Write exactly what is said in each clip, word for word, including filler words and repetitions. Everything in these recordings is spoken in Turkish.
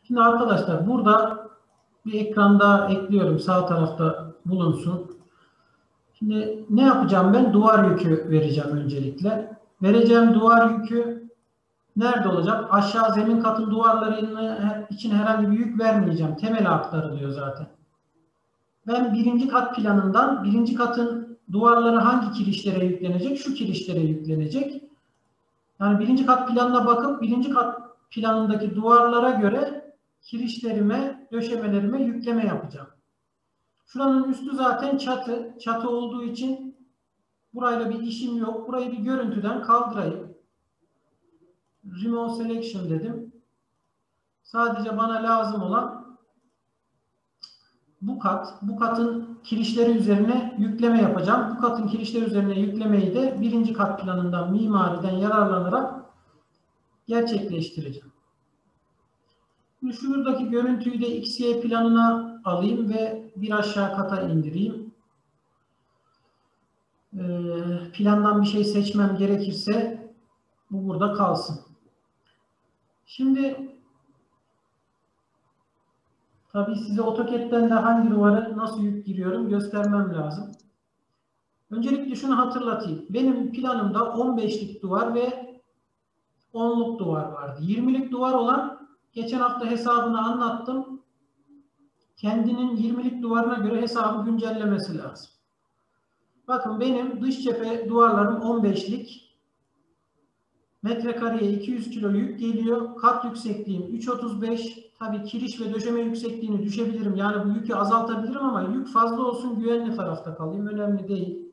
Şimdi arkadaşlar burada bir ekranda ekliyorum. Sağ tarafta bulunsun. Şimdi ne yapacağım ben? Duvar yükü vereceğim öncelikle. Vereceğim duvar yükü nerede olacak? Aşağı zemin katın duvarları için herhangi bir yük vermeyeceğim. Temele aktarılıyor zaten. Ben birinci kat planından birinci katın duvarları hangi kirişlere yüklenecek? Şu kirişlere yüklenecek. Yani birinci kat planına bakıp birinci kat planındaki duvarlara göre kirişlerime, döşemelerime yükleme yapacağım. Şuranın üstü zaten çatı. Çatı olduğu için burayla bir işim yok. Burayı bir görüntüden kaldırayım. Remove Selection dedim. Sadece bana lazım olan bu kat. Bu katın kirişleri üzerine yükleme yapacağım. Bu katın kirişleri üzerine yüklemeyi de birinci kat planından, mimariden yararlanarak gerçekleştireceğim. Şimdi şuradaki görüntüyü de X Y planına alayım ve bir aşağı kata indireyim. Ee, plandan bir şey seçmem gerekirse bu burada kalsın. Şimdi tabii size AutoCAD'den de hangi duvara nasıl yük giriyorum göstermem lazım. Öncelikle şunu hatırlatayım. Benim planımda on beşlik duvar ve onluk duvar vardı. yirmilik duvar olan geçen hafta hesabını anlattım. Kendinin yirmilik duvarına göre hesabı güncellemesi lazım. Bakın benim dış cephe duvarlarım on beşlik. Metrekareye iki yüz kilo yük geliyor. Kat yüksekliğim üç otuz beş. Tabii kiriş ve döşeme yüksekliğini düşebilirim. Yani bu yükü azaltabilirim ama yük fazla olsun, güvenli tarafta kalayım. Önemli değil.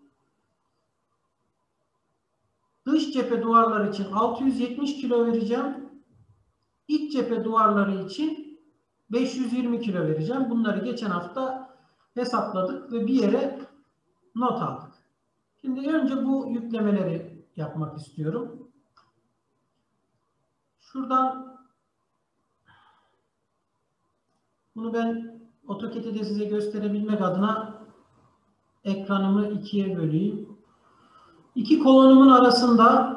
Dış cephe duvarları için altı yüz yetmiş kilo vereceğim. İç cephe duvarları için beş yüz yirmi kilo vereceğim. Bunları geçen hafta hesapladık ve bir yere not aldık. Şimdi önce bu yüklemeleri yapmak istiyorum. Şuradan bunu ben AutoCAD'de de size gösterebilmek adına ekranımı ikiye böleyim. İki kolonumun arasında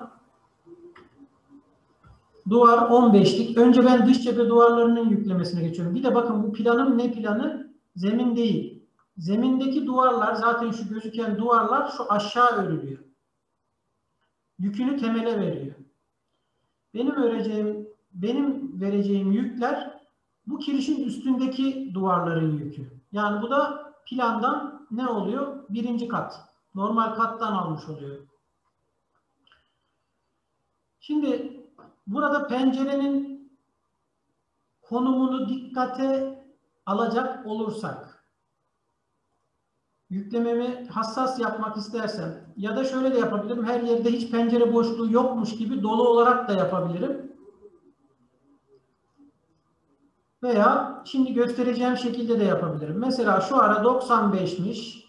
duvar on beşlik. Önce ben dış cephe duvarlarının yüklemesine geçiyorum. Bir de bakın bu planım ne planı? Zemin değil. Zemindeki duvarlar, zaten şu gözüken duvarlar şu aşağı örülüyor. Yükünü temele veriyor. Benim vereceğim, benim vereceğim yükler bu kirişin üstündeki duvarların yükü. Yani bu da plandan ne oluyor? Birinci kat. Normal kattan almış oluyor. Şimdi burada pencerenin konumunu dikkate alacak olursak, yüklememi hassas yapmak istersem ya da şöyle de yapabilirim. Her yerde hiç pencere boşluğu yokmuş gibi dolu olarak da yapabilirim. Veya şimdi göstereceğim şekilde de yapabilirim. Mesela şu ara doksan beşmiş.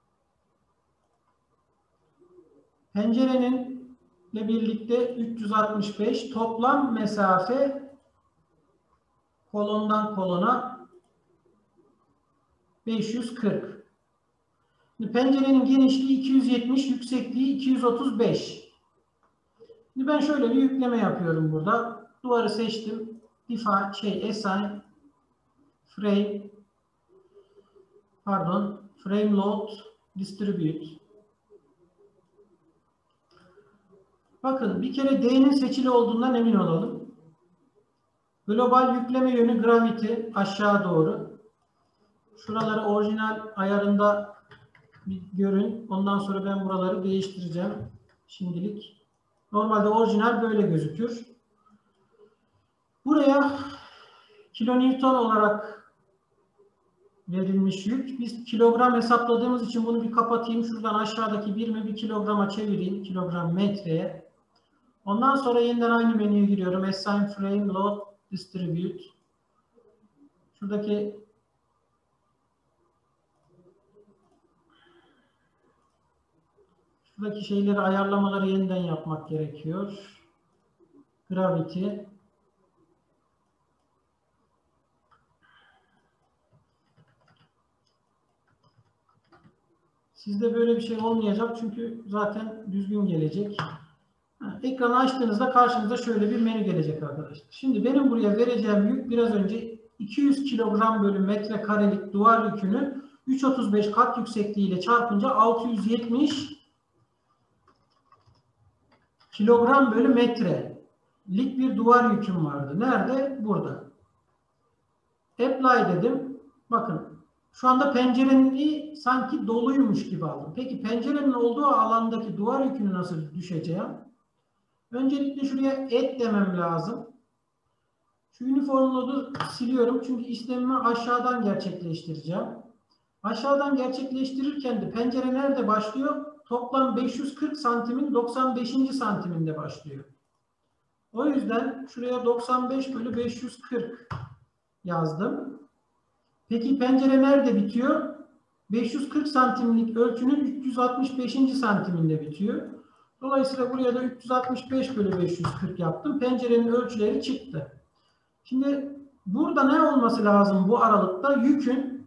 Pencerenin ile birlikte üç yüz altmış beş, toplam mesafe kolondan kolona beş yüz kırk. Şimdi pencerenin genişliği iki yüz yetmiş, yüksekliği iki yüz otuz beş. Şimdi ben şöyle bir yükleme yapıyorum burada. Duvarı seçtim. Define, şey, assign frame pardon frame load distribute. Bakın bir kere D'nin seçili olduğundan emin olalım. Global yükleme yönü gravity aşağı doğru. Şuraları orijinal ayarında bir görün. Ondan sonra ben buraları değiştireceğim. Şimdilik. Normalde orijinal böyle gözükür. Buraya kilonewton olarak verilmiş yük. Biz kilogram hesapladığımız için bunu bir kapatayım. Şuradan aşağıdaki birimi bir kilograma çevireyim. Kilogram metreye. Ondan sonra yeniden aynı menüye giriyorum. Assign frame load distribute. Şuradaki şuradaki şeyleri, ayarlamaları yeniden yapmak gerekiyor. Gravity. Sizde böyle bir şey olmayacak çünkü zaten düzgün gelecek. Ekranı açtığınızda karşınıza şöyle bir menü gelecek arkadaşlar. Şimdi benim buraya vereceğim yük biraz önce iki yüz kilogram bölü metrekarelik duvar yükünü üç virgül otuz beş kat yüksekliğiyle çarpınca altı yüz yetmiş kilogram bölü metrelik bir duvar yüküm vardı. Nerede? Burada. Apply dedim. Bakın şu anda pencerenin sanki doluymuş gibi aldım. Peki pencerenin olduğu alandaki duvar yükünü nasıl düşeceğim? Öncelikle şuraya et demem lazım. Şu uniform load'u siliyorum çünkü işlemimi aşağıdan gerçekleştireceğim. Aşağıdan gerçekleştirirken de pencere nerede başlıyor? Toplam beş yüz kırk santimin doksan beşinci santiminde başlıyor. O yüzden şuraya doksan beş bölü beş yüz kırk yazdım. Peki pencere nerede bitiyor? beş yüz kırk santimlik ölçünün üç yüz altmış beşinci santiminde bitiyor. Dolayısıyla buraya da üç yüz altmış beş bölü beş yüz kırk yaptım. Pencerenin ölçüleri çıktı. Şimdi burada ne olması lazım bu aralıkta? Yükün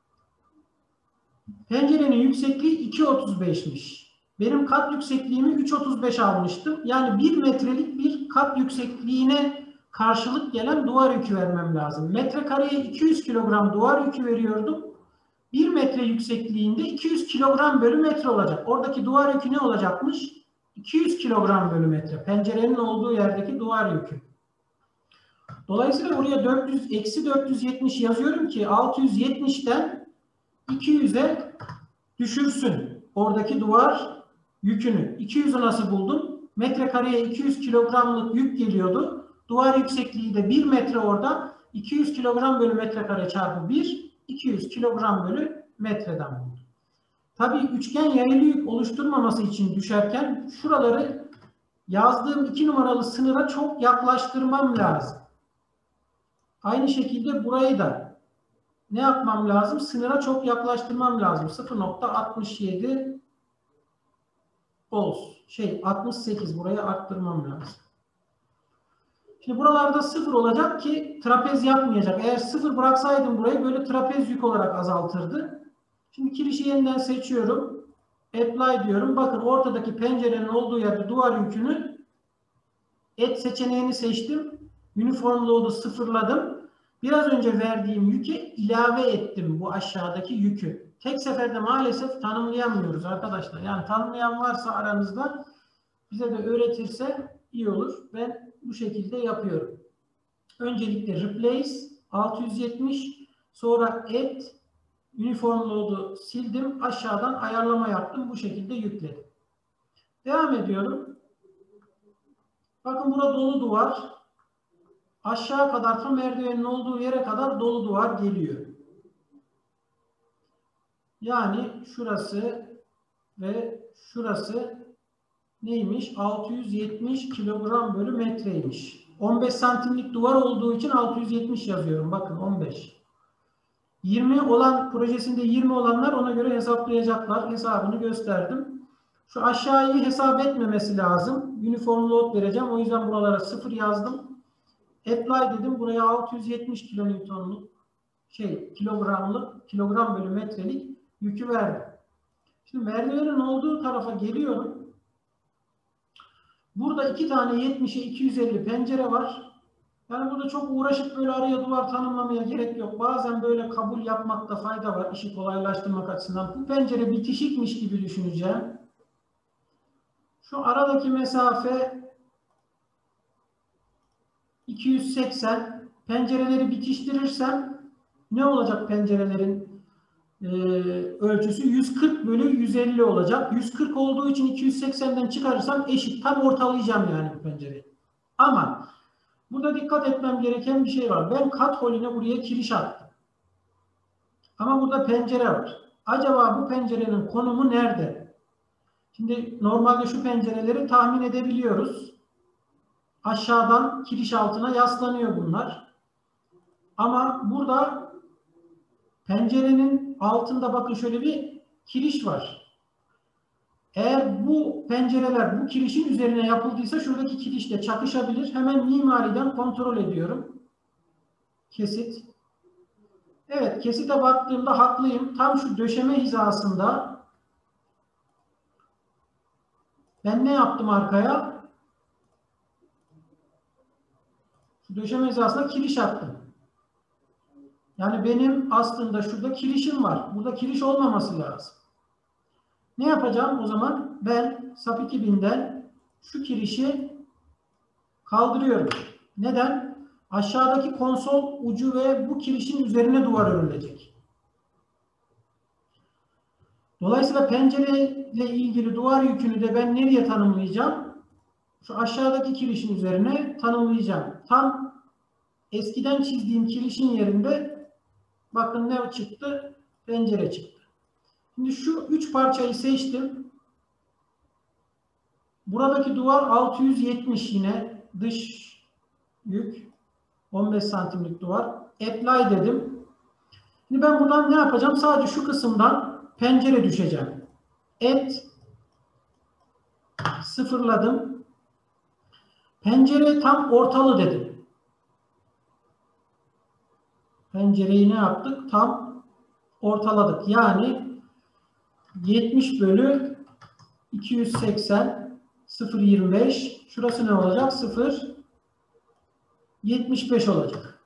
pencerenin yüksekliği iki virgül otuz beş'miş. Benim kat yüksekliğimi üç virgül otuz beş almıştım. Yani bir metrelik bir kat yüksekliğine karşılık gelen duvar yükü vermem lazım. Metrekareye iki yüz kilogram duvar yükü veriyordum. bir metre yüksekliğinde iki yüz kilogram bölü metre olacak. Oradaki duvar yükü ne olacakmış? iki yüz kilogram bölü metre. Pencerenin olduğu yerdeki duvar yükü. Dolayısıyla buraya dört yüz, eksi dört yüz yetmiş yazıyorum ki altı yüz yetmiş'ten iki yüz'e düşürsün oradaki duvar yükünü. iki yüz'ü nasıl buldum? Metrekareye iki yüz kilogramlık yük geliyordu. Duvar yüksekliği de bir metre orada. iki yüz kilogram bölü metrekare çarpı bir, iki yüz kilogram bölü metreden buldum. Tabii üçgen yaylı yük oluşturmaması için düşerken şuraları yazdığım iki numaralı sınıra çok yaklaştırmam lazım. Aynı şekilde burayı da ne yapmam lazım? Sınıra çok yaklaştırmam lazım. sıfır nokta altmış yedi olsun. Şey altmış sekiz buraya arttırmam lazım. Şimdi buralarda sıfır olacak ki trapez yapmayacak. Eğer sıfır bıraksaydım burayı böyle trapez yük olarak azaltırdı. Şimdi kirişi yeniden seçiyorum. Apply diyorum. Bakın ortadaki pencerenin olduğu yerde duvar yükünü et seçeneğini seçtim. Uniform load'u sıfırladım. Biraz önce verdiğim yüke ilave ettim bu aşağıdaki yükü. Tek seferde maalesef tanımlayamıyoruz arkadaşlar. Yani tanımlayan varsa aranızda bize de öğretirse iyi olur. Ben bu şekilde yapıyorum. Öncelikle replace altı yüz yetmiş, sonra add uniform load'u sildim. Aşağıdan ayarlama yaptım. Bu şekilde yükledim. Devam ediyorum. Bakın burada dolu duvar. Aşağı kadar tam merdivenin olduğu yere kadar dolu duvar geliyor. Yani şurası ve şurası neymiş? altı yüz yetmiş kilogram bölü metreymiş. on beş santimlik duvar olduğu için altı yüz yetmiş yazıyorum. Bakın on beş. yirmi olan projesinde yirmi olanlar ona göre hesaplayacaklar. Hesabını gösterdim. Şu aşağıyı hesap etmemesi lazım. Uniform load vereceğim. O yüzden buralara sıfır yazdım. Apply dedim. Buraya altı yüz yetmiş kilonewtonluk şey kilogramlık kilogram bölü metrelik yükü verdim. Şimdi merdivenin olduğu tarafa geliyorum. Burada iki tane yetmişe iki yüz elli pencere var. Yani burada çok uğraşıp böyle araya duvar tanımlamaya gerek yok. Bazen böyle kabul yapmakta fayda var. İşi kolaylaştırmak açısından. Bu pencere bitişikmiş gibi düşüneceğim. Şu aradaki mesafe iki yüz seksen. Pencereleri bitiştirirsem ne olacak pencerelerin e, ölçüsü? yüz kırk bölü yüz elli olacak. yüz kırk olduğu için iki yüz seksenden çıkarırsam eşit. Tam ortalayacağım yani bu pencereyi. Ama burada dikkat etmem gereken bir şey var. Ben kat holüne buraya kiriş attım. Ama burada pencere var. Acaba bu pencerenin konumu nerede? Şimdi normalde şu pencereleri tahmin edebiliyoruz. Aşağıdan kiriş altına yaslanıyor bunlar. Ama burada pencerenin altında bakın şöyle bir kiriş var. Eğer bu pencereler bu kirişin üzerine yapıldıysa şuradaki kirişle çakışabilir. Hemen mimariden kontrol ediyorum. Kesit. Evet, kesite baktığımda haklıyım. Tam şu döşeme hizasında ben ne yaptım arkaya? Döşeme hizasına kiriş attım. Yani benim aslında şurada kirişim var. Burada kiriş olmaması lazım. Ne yapacağım o zaman? Ben SAP iki binden şu kirişi kaldırıyorum. Neden? Aşağıdaki konsol ucu ve bu kirişin üzerine duvar örülecek. Dolayısıyla pencereyle ilgili duvar yükünü de ben nereye tanımlayacağım? Şu aşağıdaki kirişin üzerine tanımlayacağım. Tam eskiden çizdiğim kirişin yerinde bakın ne çıktı? Pencere çıktı. Şimdi şu üç parçayı seçtim. Buradaki duvar altı yüz yetmiş yine dış yük. on beş santimlik duvar. Apply dedim. Şimdi ben buradan ne yapacağım? Sadece şu kısımdan pencere düşeceğim. Add sıfırladım. Pencere tam ortalı dedim. Pencereyi ne yaptık? Tam ortaladık. Yani yetmiş bölü iki yüz seksen sıfır virgül yirmi beş. Şurası ne olacak? sıfır virgül yetmiş beş olacak.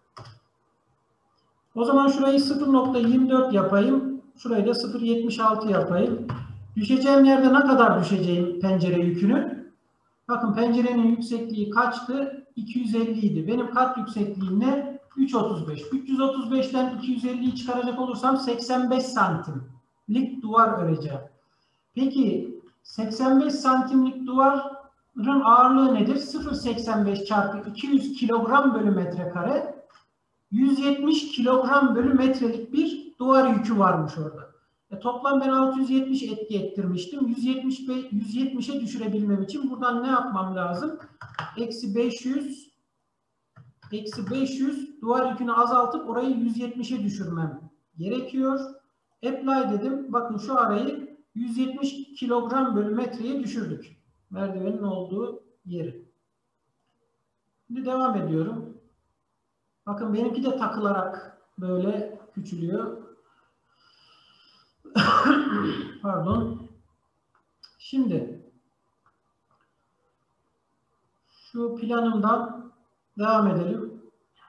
O zaman şurayı sıfır nokta yirmi dört yapayım. Şurayı da sıfır virgül yetmiş altı yapayım. Düşeceğim yerde ne kadar düşeceğim pencere yükünü? Bakın pencerenin yüksekliği kaçtı? iki yüz elli idi. Benim kat yüksekliğim ne? üç virgül otuz beş. üç yüz otuz beşten iki yüz elliyi çıkaracak olursam seksen beş santimlik duvar öreceğim. Peki seksen beş santimlik duvarın ağırlığı nedir? sıfır virgül seksen beş çarpı iki yüz kilogram bölü metrekare. yüz yetmiş kilogram bölü metrelik bir duvar yükü varmış orada. E, toplam ben altı yüz yetmiş etki ettirmiştim. yüz yetmiş, yüz yetmişe düşürebilmem için buradan ne yapmam lazım? Eksi beş yüz eksi beş yüz duvar yükünü azaltıp orayı yüz yetmişe düşürmem gerekiyor. Apply dedim. Bakın şu arayı yüz yetmiş kilogram bölü metreye düşürdük. Merdivenin olduğu yeri. Şimdi devam ediyorum. Bakın benimki de takılarak böyle küçülüyor. Pardon. Şimdi şu planımdan devam edelim.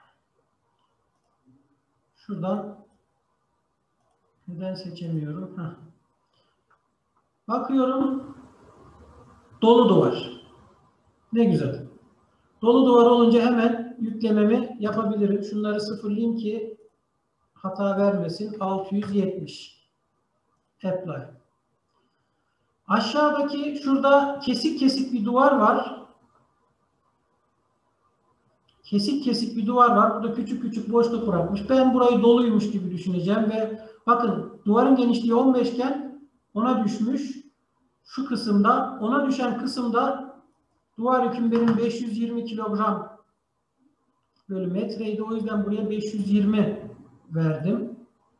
Şuradan neden seçemiyorum? Heh. Bakıyorum. Dolu duvar. Ne güzel. Dolu duvar olunca hemen yüklememi yapabilirim. Şunları sıfırlayayım ki hata vermesin. altı yüz yetmiş. Apply. Aşağıdaki şurada kesik kesik bir duvar var. Kesik kesik bir duvar var. Burada küçük küçük boşluk bırakmış. Ben burayı doluymuş gibi düşüneceğim ve bakın duvarın genişliği on beş iken ona düşmüş. Şu kısımda, ona düşen kısımda duvar yüküm benim beş yüz yirmi kilogram bölü metreydi. O yüzden buraya beş yüz yirmi verdim.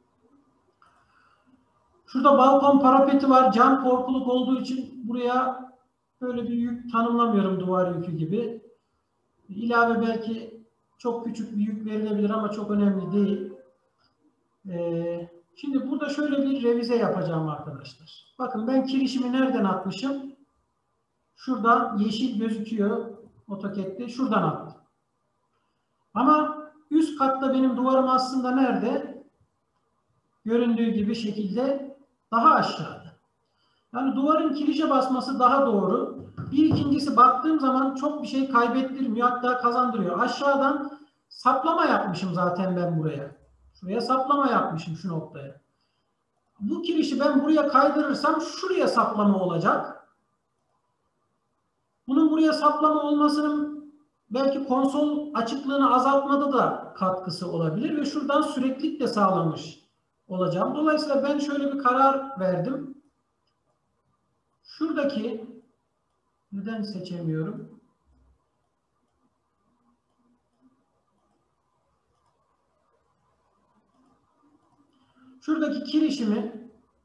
Şurada balkon parapeti var. Cam korkuluk olduğu için buraya böyle bir yük tanımlamıyorum duvar yükü gibi. İlave belki çok küçük bir yük verilebilir ama çok önemli değil. Ee, şimdi burada şöyle bir revize yapacağım arkadaşlar. Bakın ben kirişimi nereden atmışım? Şuradan yeşil gözüküyor AutoCAD'de. Şuradan attım. Ama üst katta benim duvarım aslında nerede? Göründüğü gibi şekilde daha aşağıda. Yani duvarın kirişe basması daha doğru. Bir ikincisi baktığım zaman çok bir şey kaybettirmiyor, hatta kazandırıyor. Aşağıdan saplama yapmışım zaten ben buraya. Şuraya saplama yapmışım şu noktaya. Bu kirişi ben buraya kaydırırsam şuraya saplama olacak. Bunun buraya saplama olmasının belki konsol açıklığını azaltmada da katkısı olabilir ve şuradan süreklilik de sağlamış olacağım. Dolayısıyla ben şöyle bir karar verdim. Şuradaki neden seçemiyorum? Şuradaki kirişimi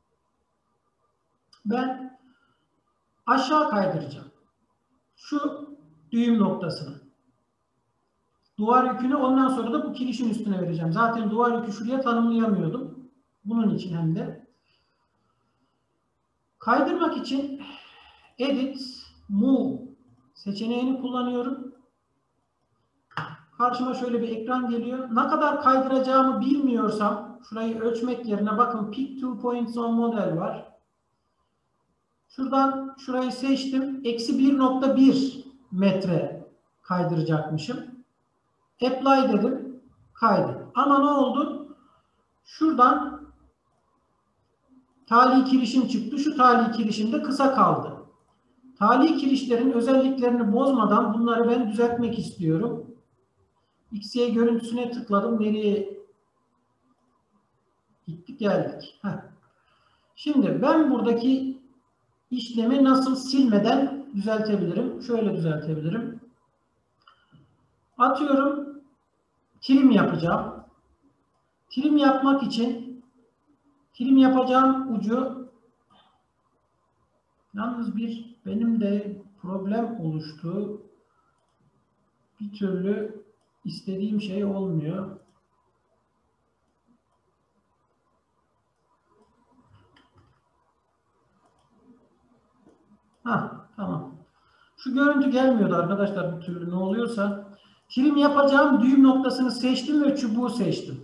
ben aşağı kaydıracağım. Şu düğüm noktasını. Duvar yükünü ondan sonra da bu kirişin üstüne vereceğim. Zaten duvar yükü şuraya tanımlayamıyordum. Bunun için hem de. Kaydırmak için Edit, Move seçeneğini kullanıyorum. karşıma şöyle bir ekran geliyor. Ne kadar kaydıracağımı bilmiyorsam şurayı ölçmek yerine bakın pick two points on model var. Şuradan şurayı seçtim. Eksi bir nokta bir metre kaydıracakmışım. Apply dedim. Kaydı. Ama ne oldu? Şuradan tali kirişim çıktı. Şu tali kirişim de kısa kaldı. Tali kirişlerin özelliklerini bozmadan bunları ben düzeltmek istiyorum. X Y görüntüsüne tıkladım. Nereye gittik geldik. Heh. Şimdi ben buradaki işlemi nasıl silmeden düzeltebilirim? Şöyle düzeltebilirim. Atıyorum trim yapacağım. Trim yapmak için trim yapacağım ucu yalnız bir benim de problem oluştu. Bir türlü istediğim şey olmuyor. Ha, tamam. Şu görüntü gelmiyordu arkadaşlar bir türlü ne oluyorsa. Trim yapacağım düğüm noktasını seçtim ve çubuğu seçtim.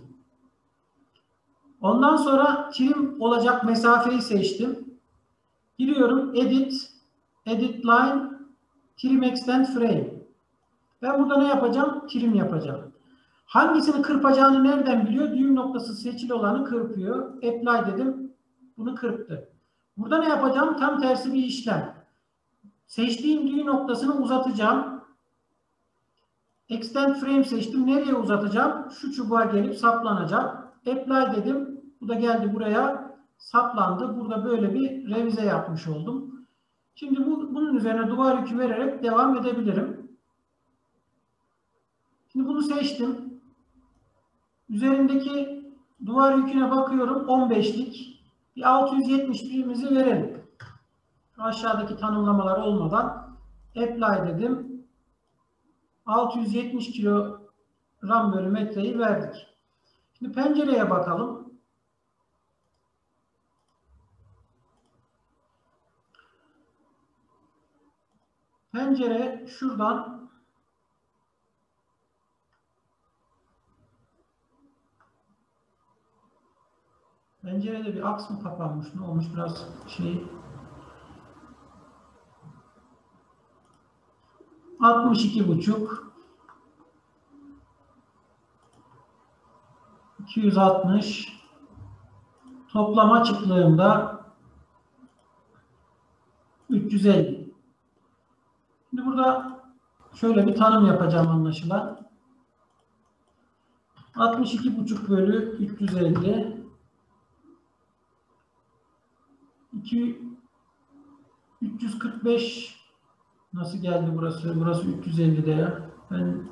Ondan sonra trim olacak mesafeyi seçtim. Giriyorum edit, edit line, trim extend frame. Ben burada ne yapacağım? Trim yapacağım. Hangisini kırpacağını nereden biliyor? Düğüm noktası seçili olanı kırpıyor. Apply dedim. Bunu kırptı. Burada ne yapacağım? Tam tersi bir işlem. Seçtiğim düğüm noktasını uzatacağım. Extend frame seçtim. Nereye uzatacağım? Şu çubuğa gelip saplanacak. Apply dedim. Bu da geldi buraya. Saplandı. Burada böyle bir revize yapmış oldum. Şimdi bu, bunun üzerine duvar yükü vererek devam edebilirim. Şimdi bunu seçtim. Üzerindeki duvar yüküne bakıyorum. on beşlik. Bir altı yüz yetmiş birimizi verelim. Aşağıdaki tanımlamalar olmadan apply dedim. altı yüz yetmiş kilogram bölü metreyi verdik. Şimdi pencereye bakalım. Pencere şuradan pencerede bir aks mı kapanmış? Ne olmuş? Biraz şey altmış iki buçuk iki yüz altmış toplam açıklığında üç yüz elli. Şimdi burada şöyle bir tanım yapacağım anlaşılan. altmış iki buçuk bölü üç yüz elli üç yüz kırk beş nasıl geldi burası? Burası üç yüz elli'de ya. Ben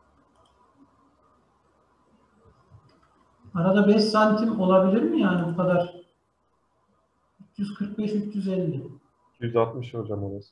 arada beş santim olabilir mi yani bu kadar? üç yüz kırk beş üç yüz elli. iki yüz altmış hocam orası.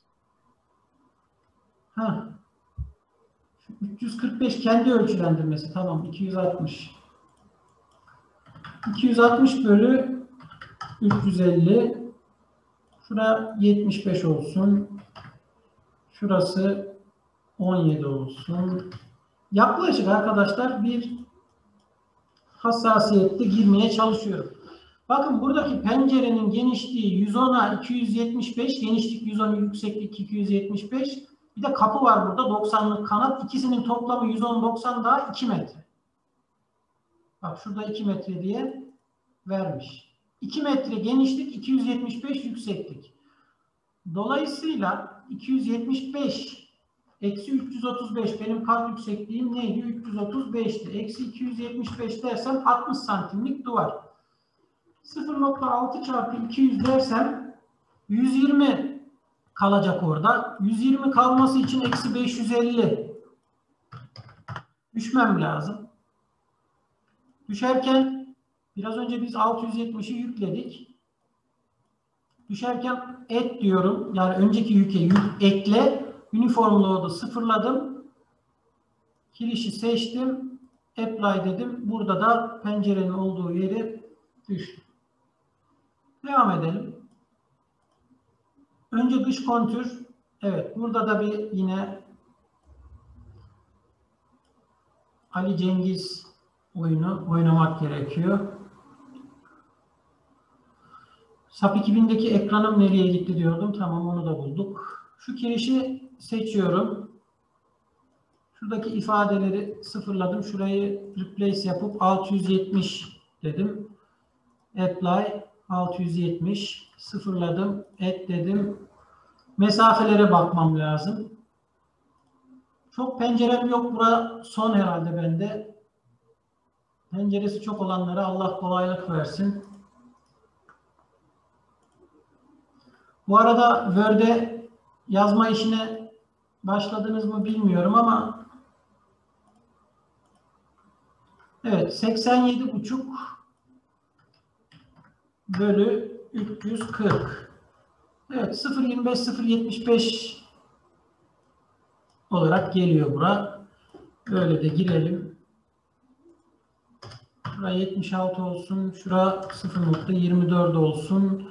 Ha. üç yüz kırk beş kendi ölçülendirmesi. Tamam. iki yüz altmış. iki yüz altmış bölü üç yüz elli. Şurada yetmiş beş olsun. Şurası on yedi olsun. Yaklaşık arkadaşlar bir hassasiyette girmeye çalışıyorum. Bakın buradaki pencerenin genişliği yüz on'a iki yüz yetmiş beş, genişlik yüz on, yükseklik iki yüz yetmiş beş. Bir de kapı var burada doksanlık kanat. İkisinin toplamı yüz on doksan daha iki metre. Bak şurada iki metre diye vermiş. iki metre genişlik, iki yüz yetmiş beş yükseklik. Dolayısıyla iki yüz yetmiş beş eksi üç yüz otuz beş benim kat yüksekliğim neydi? üç yüz otuz beş'ti. Eksi iki yüz yetmiş beş dersem altmış santimlik duvar. sıfır nokta altı çarpı iki yüz dersem yüz yirmi kalacak orada. yüz yirmi kalması için eksi beş yüz elli düşmem lazım. Düşerken biraz önce biz altı yüz yetmiş'i yükledik. Düşerken et diyorum. Yani önceki yüke yük ekle. Uniform load'u sıfırladım. Kirişi seçtim. Apply dedim. Burada da pencerenin olduğu yeri düştü. Devam edelim. Önce dış kontür. Evet. Burada da bir yine Ali Cengiz oyunu oynamak gerekiyor. SAP iki bindeki ekranım nereye gitti diyordum. Tamam, onu da bulduk. Şu kirişi seçiyorum. Şuradaki ifadeleri sıfırladım. Şurayı replace yapıp altı yüz yetmiş dedim. Apply altı yüz yetmiş sıfırladım. Add dedim. Mesafelere bakmam lazım. Çok pencerem yok. Bura son herhalde bende. Penceresi çok olanlara Allah kolaylık versin. Bu arada Word'e yazma işine başladınız mı bilmiyorum ama evet, seksen yedi buçuk bölü üç yüz kırk. Evet, sıfır virgül yirmi beş sıfır virgül yetmiş beş olarak geliyor bura. Böyle de girelim. Şura yetmiş altı olsun. Şura sıfır virgül yirmi dört olsun.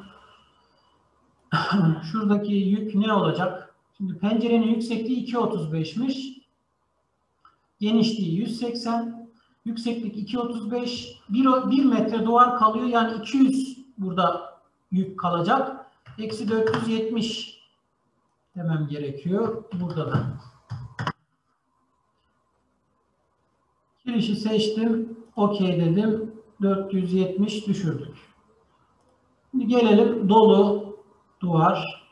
Şuradaki yük ne olacak? Şimdi pencerenin yüksekliği iki virgül otuz beşmiş. Genişliği yüz seksen. Yükseklik iki virgül otuz beş. bir metre duvar kalıyor. Yani iki yüz burada yük kalacak. Eksi dört yüz yetmiş demem gerekiyor. Burada da. Girişi seçtim. OK dedim. dört yüz yetmiş düşürdük. Şimdi gelelim dolu duvar.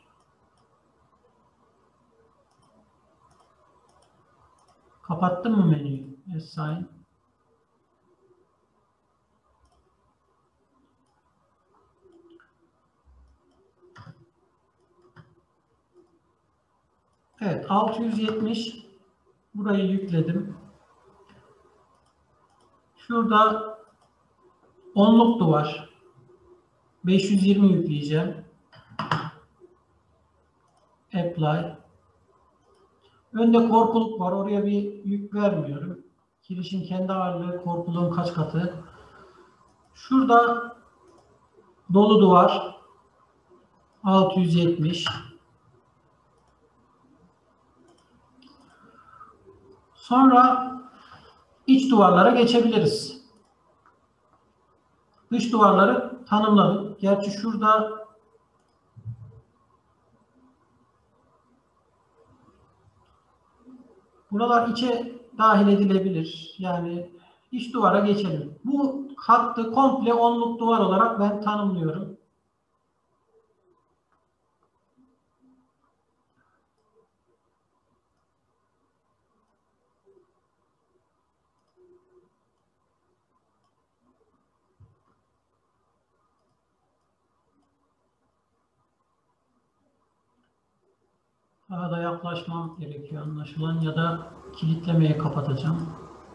Kapattım mı menüyü? Assign. Evet, altı yüz yetmiş. Burayı yükledim. Şurada onluk duvar. beş yüz yirmi yükleyeceğim. Apply. Önde korkuluk var. Oraya bir yük vermiyorum. Kirişin kendi ağırlığı korkuluğun kaç katı. Şurada dolu duvar. altı yüz yetmiş. Sonra iç duvarlara geçebiliriz. Dış duvarları tanımladık. Gerçi şurada buralar içe dahil edilebilir. Yani iç duvara geçelim. Bu hattı komple onluk duvar olarak ben tanımlıyorum. Daha da yaklaşmam gerekiyor anlaşılan ya da kilitlemeye kapatacağım.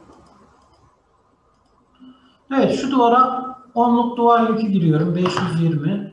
Evet, şu duvara onluk duvar yükü giriyorum. beş yüz yirmi.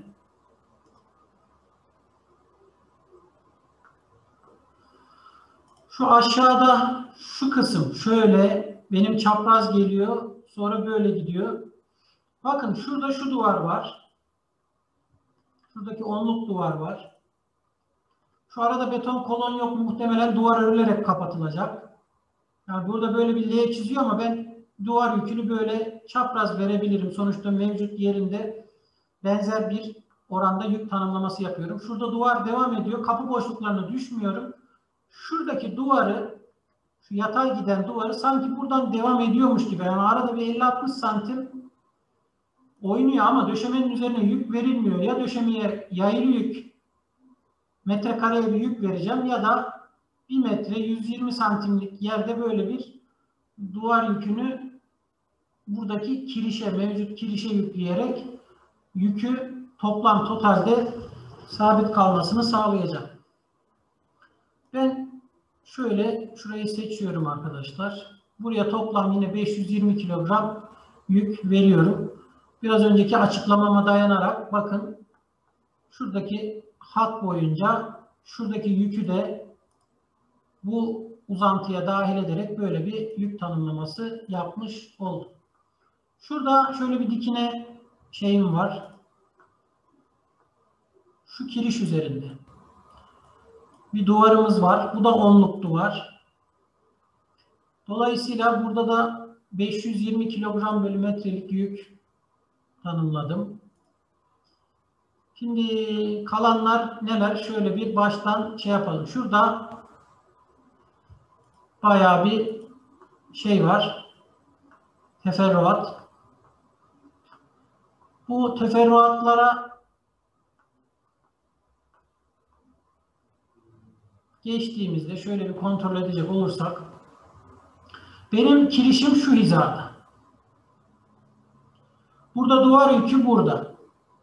Şu aşağıda şu kısım şöyle benim çapraz geliyor. Sonra böyle gidiyor. Bakın şurada şu duvar var. Şuradaki onluk duvar var. Şu arada beton kolon yok. Muhtemelen duvar örülerek kapatılacak. Yani burada böyle bir L çiziyor ama ben duvar yükünü böyle çapraz verebilirim. Sonuçta mevcut yerinde benzer bir oranda yük tanımlaması yapıyorum. Şurada duvar devam ediyor. Kapı boşluklarına düşmüyorum. Şuradaki duvarı, şu yatay giden duvarı sanki buradan devam ediyormuş gibi. Yani arada bir elli altmış santim oynuyor ama döşemenin üzerine yük verilmiyor. Ya döşemeye yaylı yük, metrekareye bir yük vereceğim ya da bir metre yüz yirmi santimlik yerde böyle bir duvar yükünü buradaki kirişe, mevcut kirişe yükleyerek yükü toplam totalde sabit kalmasını sağlayacağım. Ben şöyle şurayı seçiyorum arkadaşlar. Buraya toplam yine beş yüz yirmi kilogram yük veriyorum. Biraz önceki açıklamama dayanarak bakın şuradaki hat boyunca şuradaki yükü de bu uzantıya dahil ederek böyle bir yük tanımlaması yapmış oldum. Şurada şöyle bir dikine şeyim var. Şu kiriş üzerinde bir duvarımız var. Bu da onluk duvar. Dolayısıyla burada da beş yüz yirmi kilogram bölü metrelik yük tanımladım. Şimdi kalanlar neler? Şöyle bir baştan şey yapalım. Şurada bayağı bir şey var. Teferruat. Bu teferruatlara geçtiğimizde şöyle bir kontrol edecek olursak benim kirişim şu hizada. Burada duvar yükü burada.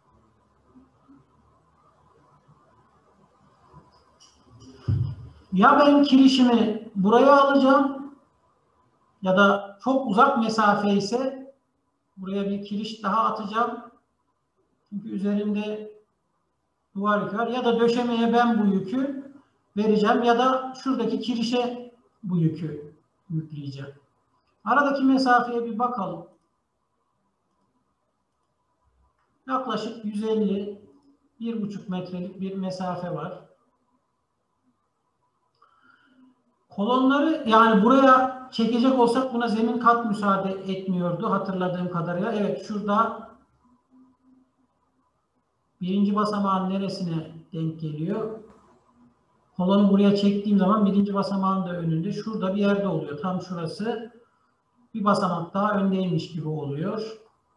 Ya ben kirişimi buraya alacağım ya da çok uzak mesafe ise buraya bir kiriş daha atacağım. Çünkü üzerinde duvar yükü var. Ya da döşemeye ben bu yükü vereceğim ya da şuradaki kirişe bu yükü yükleyeceğim. Aradaki mesafeye bir bakalım. Yaklaşık yüz elli bir buçuk metrelik bir mesafe var. Kolonları yani buraya çekecek olsak buna zemin kat müsaade etmiyordu hatırladığım kadarıyla. Evet şurada birinci basamağın neresine denk geliyor? Kolonu buraya çektiğim zaman birinci basamağın da önünde. Şurada bir yerde oluyor. Tam şurası bir basamak daha öndeymiş gibi oluyor.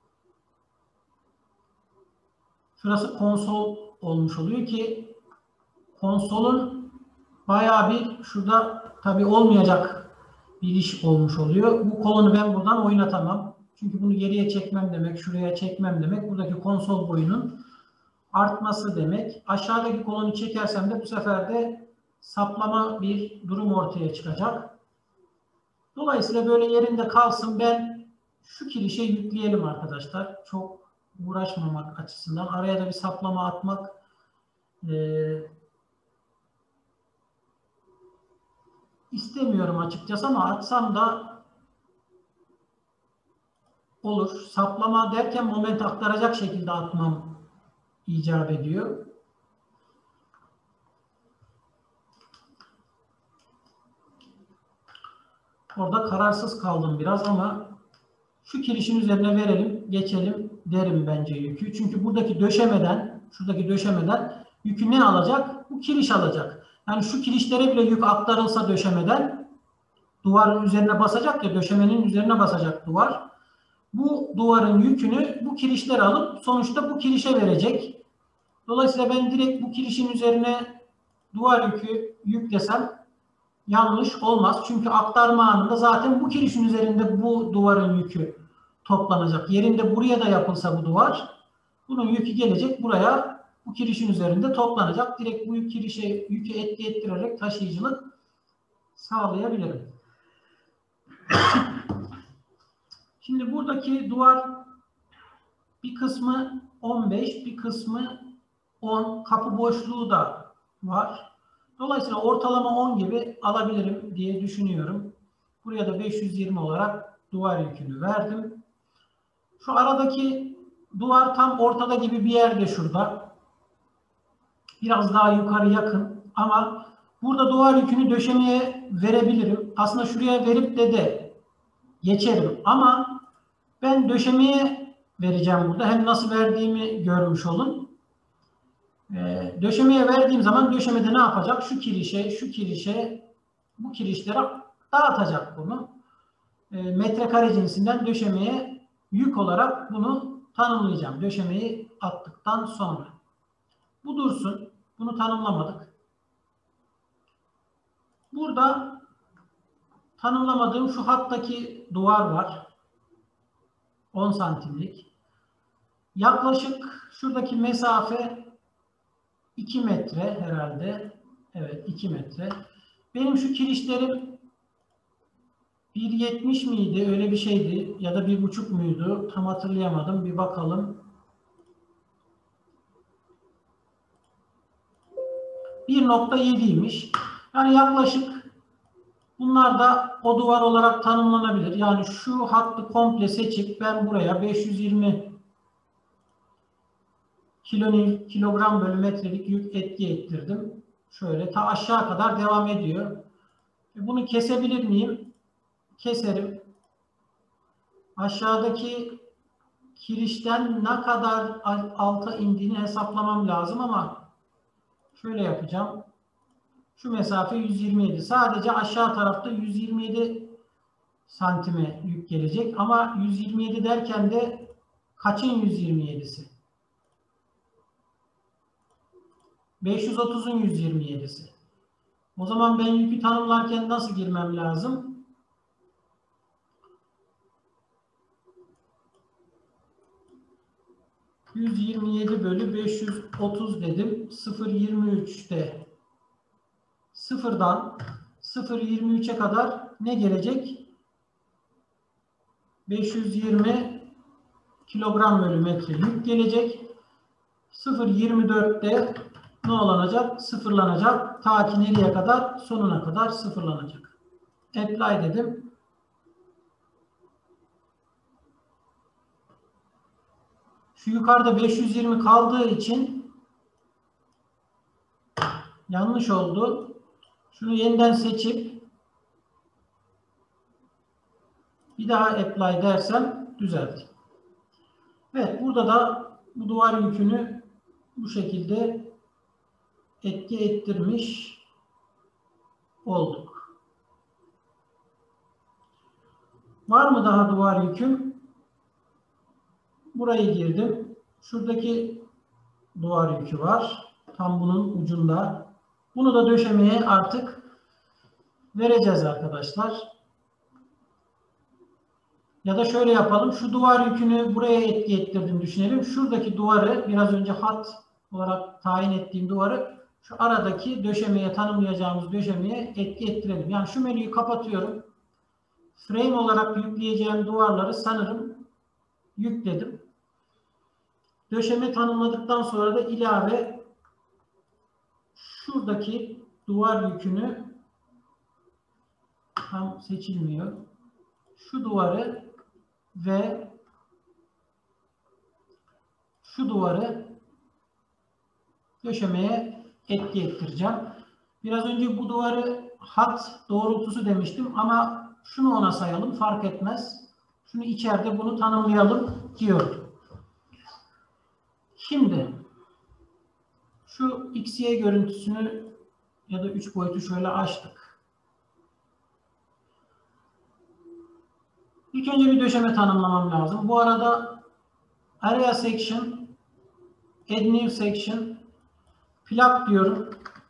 Şurası konsol olmuş oluyor ki konsolun bayağı bir şurada tabii olmayacak bir iş olmuş oluyor. Bu kolonu ben buradan oynatamam. Çünkü bunu geriye çekmem demek, şuraya çekmem demek. Buradaki konsol boyunun artması demek. Aşağıdaki kolonu çekersem de bu sefer de saplama bir durum ortaya çıkacak. Dolayısıyla böyle yerinde kalsın. Ben şu kirişe yükleyelim arkadaşlar. Çok uğraşmamak açısından. Araya da bir saplama atmak e, istemiyorum açıkçası ama atsam da olur. Saplama derken moment aktaracak şekilde atmam icap ediyor. Orada kararsız kaldım biraz ama şu kirişin üzerine verelim, geçelim derim bence yükü. Çünkü buradaki döşemeden, şuradaki döşemeden yükü ne alacak? Bu kiriş alacak. Yani şu kirişlere bile yük aktarılsa döşemeden duvarın üzerine basacak ya, döşemenin üzerine basacak duvar. Bu duvarın yükünü bu kirişler alıp sonuçta bu kirişe verecek. Dolayısıyla ben direkt bu kirişin üzerine duvar yükü yüklesem yanlış olmaz. Çünkü aktarma anında zaten bu kirişin üzerinde bu duvarın yükü toplanacak. Yerinde buraya da yapılsa bu duvar, bunun yükü gelecek buraya, bu kirişin üzerinde toplanacak. Direkt bu kirişe yükü etki ettirerek taşıyıcılık sağlayabilirim. Şimdi buradaki duvar bir kısmı on beş, bir kısmı on, kapı boşluğu da var. Dolayısıyla ortalama on gibi alabilirim diye düşünüyorum. Buraya da beş yüz yirmi olarak duvar yükünü verdim. Şu aradaki duvar tam ortada gibi bir yerde şurada. Biraz daha yukarı yakın ama burada duvar yükünü döşemeye verebilirim. Aslında şuraya verip de de geçerim ama ben döşemeye vereceğim burada. Hem nasıl verdiğimi görmüş olun. Ee, döşemeye verdiğim zaman döşemede ne yapacak? Şu kirişe, şu kirişe, bu kirişlere dağıtacak bunu. E, metrekare cinsinden döşemeye yük olarak bunu tanımlayacağım. Döşemeyi attıktan sonra. Bu dursun. Bunu tanımlamadık. Burada tanımlamadığım şu hattaki duvar var. on santimlik. Yaklaşık şuradaki mesafe iki metre herhalde. Evet, iki metre. Benim şu kirişlerim bir yetmiş miydi? Öyle bir şeydi. Ya da bir buçuk muydu? Tam hatırlayamadım. Bir bakalım. bir nokta yediymiş. Yani yaklaşık bunlar da o duvar olarak tanımlanabilir. Yani şu hattı komple seçip ben buraya beş yüz yirmi kilo, kilogram bölü metrelik yük etki ettirdim. Şöyle ta aşağı kadar devam ediyor. Bunu kesebilir miyim? keserim. Aşağıdaki kirişten ne kadar alta indiğini hesaplamam lazım ama şöyle yapacağım. Şu mesafe yüz yirmi yedi. Sadece aşağı tarafta yüz yirmi yedi santime yük gelecek. Ama yüz yirmi yedi derken de kaçın yüz yirmi yedisi? beş yüz otuzun yüz yirmi yedisi. O zaman ben yükü tanımlarken nasıl girmem lazım? yüz yirmi yedi bölü beş yüz otuz dedim. sıfır virgül yirmi üçte sıfırdan sıfır virgül yirmi üçe kadar ne gelecek? beş yüz yirmi kilogram bölü metre yük gelecek. sıfır virgül yirmi dörtte ne olacak? Sıfırlanacak. Ta ki nereye kadar? Sonuna kadar sıfırlanacak. Apply dedim. Şu yukarıda beş yüz yirmi kaldığı için yanlış oldu. Şunu yeniden seçip bir daha apply dersem düzeltir. Evet, burada da bu duvar yükünü bu şekilde etki ettirmiş olduk. Var mı daha duvar yüküm? Burayı girdim. Şuradaki duvar yükü var. Tam bunun ucunda. Bunu da döşemeye artık vereceğiz arkadaşlar. Ya da şöyle yapalım. Şu duvar yükünü buraya etki ettirdim düşünelim. Şuradaki duvarı, biraz önce hat olarak tayin ettiğim duvarı şu aradaki döşemeye, tanımlayacağımız döşemeye etki ettirelim. Yani şu menüyü kapatıyorum. Frame olarak yükleyeceğim duvarları sanırım yükledim. Döşeme tanımladıktan sonra da ilave şuradaki duvar yükünü tam seçilmiyor. Şu duvarı ve şu duvarı döşemeye etki ettireceğim. Biraz önce bu duvarı hat doğrultusu demiştim ama şunu ona sayalım, fark etmez. Şunu içeride bunu tanımlayalım diyorum. Şimdi şu X Y görüntüsünü ya da üç boyutu şöyle açtık. İlk önce bir döşeme tanımlamam lazım. Bu arada Area Section, Add New Section, Plug diyorum.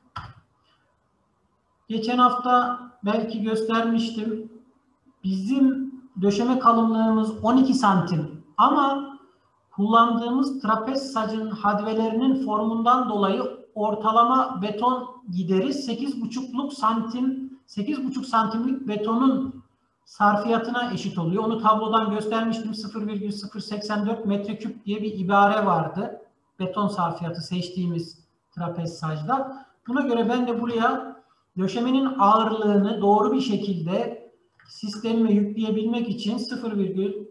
Geçen hafta belki göstermiştim. Bizim döşeme kalınlığımız on iki santim ama kullandığımız trapez sacının hadvelerinin formundan dolayı ortalama beton gideri sekiz buçukluk santim, sekiz buçuk santimlik betonun sarfiyatına eşit oluyor. Onu tablodan göstermiştim. sıfır virgül sıfır seksen dört metreküp diye bir ibare vardı. Beton sarfiyatı seçtiğimiz trapez sacda. Buna göre ben de buraya döşemenin ağırlığını doğru bir şekilde sistemime yükleyebilmek için sıfır virgül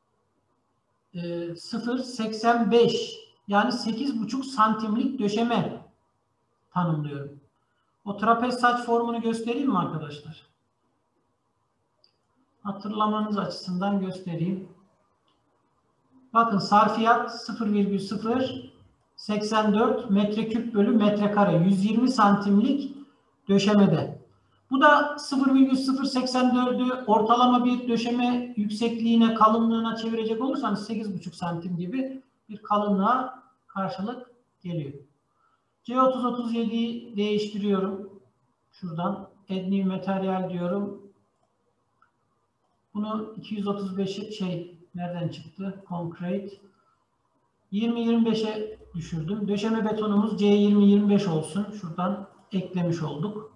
sıfır seksen beş yani sekiz buçuk santimlik döşeme tanımlıyorum. O trapez saç formunu göstereyim mi arkadaşlar? Hatırlamanız açısından göstereyim. Bakın sarfiyat sıfır virgül sıfır seksen dört metreküp bölü metrekare, yüz yirmi santimlik döşemede. Bu da sıfır virgül sıfır seksen dördü ortalama bir döşeme yüksekliğine, kalınlığına çevirecek olursanız sekiz buçuk santim gibi bir kalınlığa karşılık geliyor. C otuz otuz yediyi değiştiriyorum. Şuradan Add New Material diyorum. Bunu iki yüz otuz beşe şey nereden çıktı? Concrete. yirmi yirmi beşe düşürdüm. Döşeme betonumuz C yirmi yirmi beş olsun. Şuradan eklemiş olduk.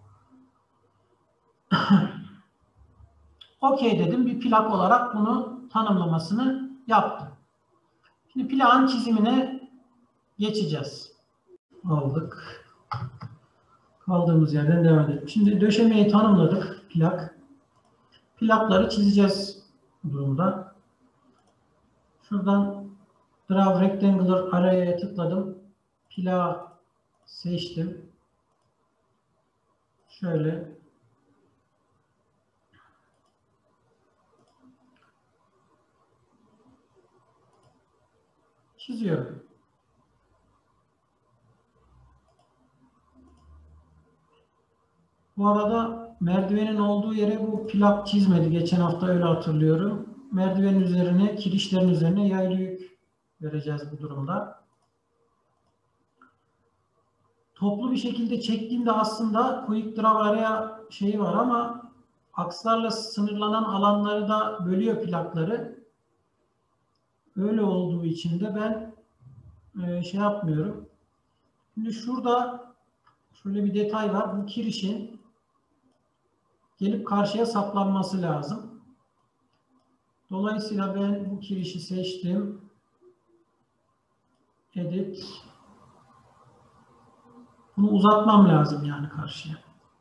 OK dedim. Bir plak olarak bunu tanımlamasını yaptım. Şimdi plakın çizimine geçeceğiz. Aldık. Kaldığımız yerden devam edelim. Şimdi döşemeyi tanımladık. Plak. Plakları çizeceğiz bu durumda. Şuradan Draw Rectangular Array'e tıkladım. Plağı seçtim. Şöyle çiziyorum. Bu arada merdivenin olduğu yere bu plak çizmedi. Geçen hafta öyle hatırlıyorum. Merdivenin üzerine, kirişlerin üzerine yaylı yük vereceğiz bu durumda. Toplu bir şekilde çektiğimde aslında quick draw area şeyi var ama akslarla sınırlanan alanları da bölüyor plakları. Öyle olduğu için de ben e, şey yapmıyorum. Şimdi şurada şöyle bir detay var. Bu kirişin gelip karşıya saplanması lazım. Dolayısıyla ben bu kirişi seçtim. Edit. Bunu uzatmam lazım yani karşıya.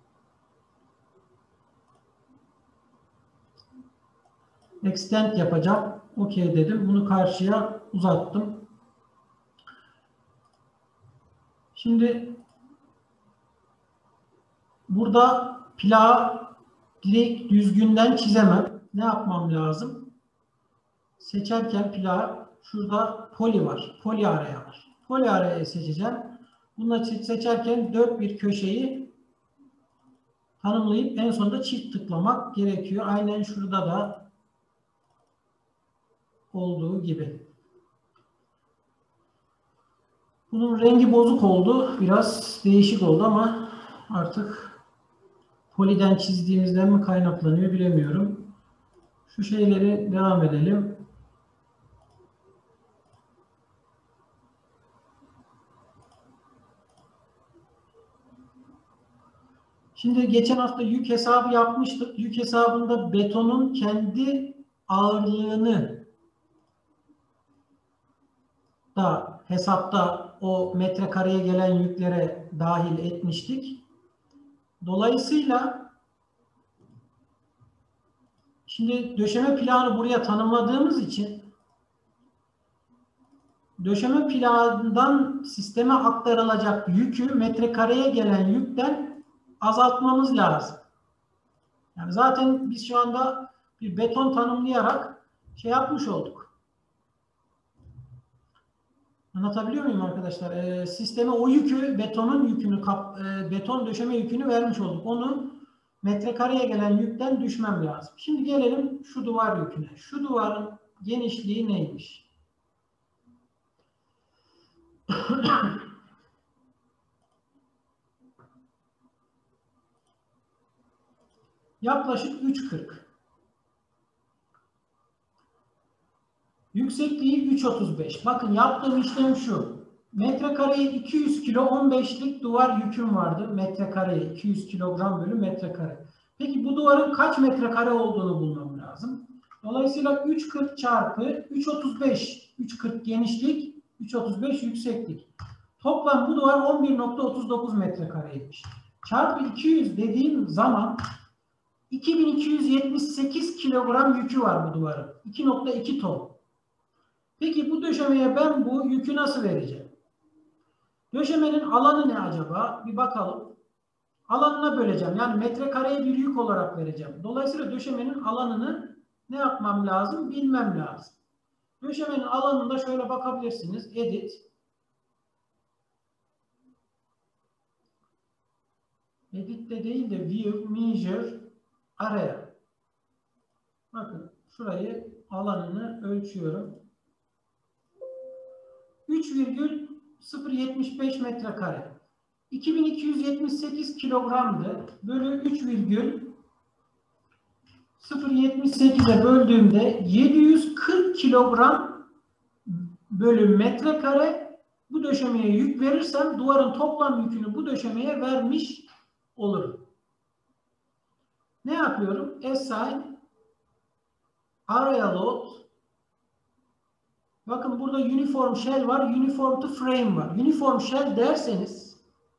Extend yapacağım. OK dedim. Bunu karşıya uzattım. Şimdi burada plağı direkt düzgünden çizemem. Ne yapmam lazım? Seçerken plağı şurada poli var. Poli araya var. Poli arayı seçeceğim. Bunu seçerken dört bir köşeyi tanımlayıp en sonunda çift tıklamak gerekiyor. Aynen şurada da olduğu gibi. Bunun rengi bozuk oldu. Biraz değişik oldu ama artık poliden çizdiğimizden mi kaynaklanıyor bilemiyorum. Şu şeyleri devam edelim. Şimdi geçen hafta yük hesabı yapmıştık. Yük hesabında betonun kendi ağırlığını da hesapta o metrekareye gelen yüklere dahil etmiştik. Dolayısıyla şimdi döşeme planı buraya tanımladığımız için döşeme planından sisteme aktarılacak yükü metrekareye gelen yükten azaltmamız lazım. Yani zaten biz şu anda bir beton tanımlayarak şey yapmış olduk. Anlatabiliyor muyum arkadaşlar? E, sisteme o yükü, betonun yükünü, kap, e, beton döşeme yükünü vermiş olduk. Onu metrekareye gelen yükten düşmem lazım. Şimdi gelelim şu duvar yüküne. Şu duvarın genişliği neymiş? Yaklaşık üç kırk. Yüksekliği üç otuz beş. Bakın yaptığım işlem şu. Metrekareye iki yüz kilo on beşlik duvar yüküm vardı. Metrekareye iki yüz kilogram bölü metrekare. Peki bu duvarın kaç metrekare olduğunu bulmam lazım. Dolayısıyla üç kırk çarpı üç otuz beş. üç kırk genişlik, üç otuz beş yükseklik. Toplam bu duvar on bir nokta otuz dokuz metrekareymiş. Çarpı iki yüz dediğim zaman iki bin iki yüz yetmiş sekiz kilogram yükü var bu duvarın. iki nokta iki ton. Peki bu döşemeye ben bu yükü nasıl vereceğim? Döşemenin alanı ne acaba? Bir bakalım. Alanına böleceğim. Yani metrekareye bir yük olarak vereceğim. Dolayısıyla döşemenin alanını ne yapmam lazım? Bilmem lazım. Döşemenin alanında şöyle bakabilirsiniz. Edit. Edit'te değil de View, Measure, Area. Bakın şurayı alanını ölçüyorum. üç virgül sıfır yetmiş beş metrekare. iki bin iki yüz yetmiş sekiz kilogramdı. Bölü üç virgül sıfır yetmiş sekize böldüğümde yedi yüz kırk kilogram bölü metrekare bu döşemeye yük verirsem duvarın toplam yükünü bu döşemeye vermiş olurum. Ne yapıyorum? Assign Area Load. Bakın burada Uniform Shell var, Uniform to Frame var. Uniform Shell derseniz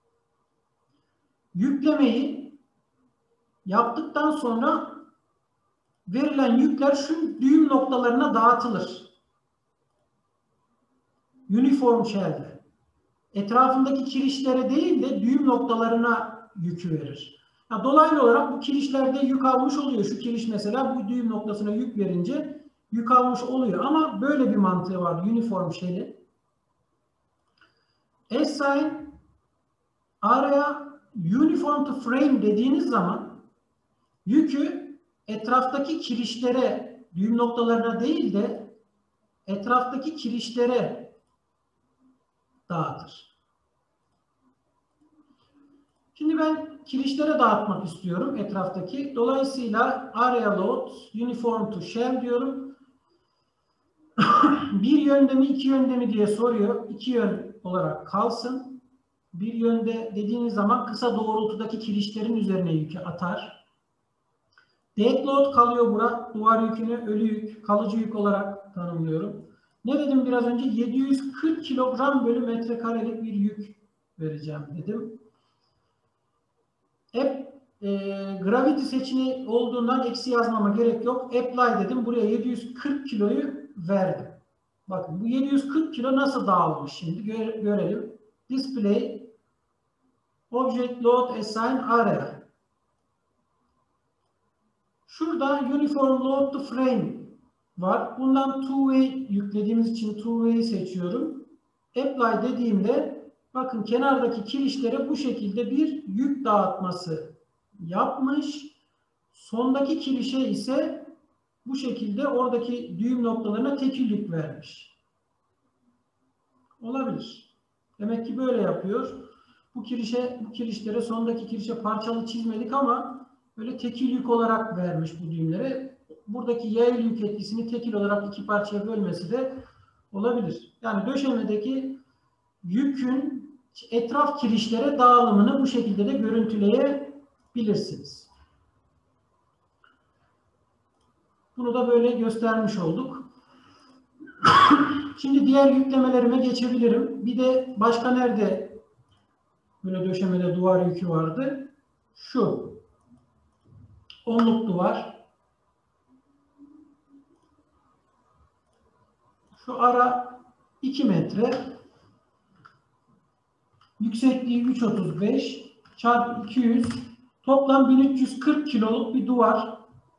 yüklemeyi yaptıktan sonra verilen yükler şu düğüm noktalarına dağıtılır. Uniform Shell'de. Etrafındaki kirişlere değil de düğüm noktalarına yükü verir. Yani dolaylı olarak bu kirişlerde yük almış oluyor. Şu kiriş mesela bu düğüm noktasına yük verince yük almış oluyor. Ama böyle bir mantığı var Uniform Shell'in. assign area uniform to frame dediğiniz zaman yükü etraftaki kirişlere, düğüm noktalarına değil de etraftaki kirişlere dağıtır. Şimdi ben kirişlere dağıtmak istiyorum etraftaki. Dolayısıyla area load uniform to shell diyorum. Bir yönde mi iki yönde mi diye soruyor. İki yön olarak kalsın. Bir yönde dediğiniz zaman kısa doğrultudaki kirişlerin üzerine yükü atar. Dead load kalıyor bura. Duvar yükünü ölü yük, kalıcı yük olarak tanımlıyorum. Ne dedim biraz önce? yedi yüz kırk kilogram bölü metrekarelik bir yük vereceğim dedim. Hep e, gravity seçeneği olduğundan eksi yazmama gerek yok. Apply dedim. Buraya yedi yüz kırk kiloyu verdim. Bakın bu yedi yüz kırk kilo nasıl dağılmış şimdi Gör, görelim. Display Object Load Assign Area. Şurada Uniform Load to Frame var. Bundan two way yüklediğimiz için two way seçiyorum. Apply dediğimde bakın kenardaki kirişlere bu şekilde bir yük dağıtması yapmış. Sondaki kirişe ise bu şekilde oradaki düğüm noktalarına tekil yük vermiş. Olabilir. Demek ki böyle yapıyor. Bu kirişe, bu kirişlere, sondaki kirişe parçalı çizmedik ama böyle tekil yük olarak vermiş bu düğümlere. Buradaki yaylı yük etkisini tekil olarak iki parçaya bölmesi de olabilir. Yani döşemedeki yükün etraf kirişlere dağılımını bu şekilde de görüntüleyebilirsiniz. Bunu da böyle göstermiş olduk. Şimdi diğer yüklemelerime geçebilirim. Bir de başka nerede böyle döşemede duvar yükü vardı? Şu. Onluk duvar. Şu ara iki metre. Yüksekliği üç virgül otuz beş çarpı iki yüz. Toplam bin üç yüz kırk kiloluk bir duvar.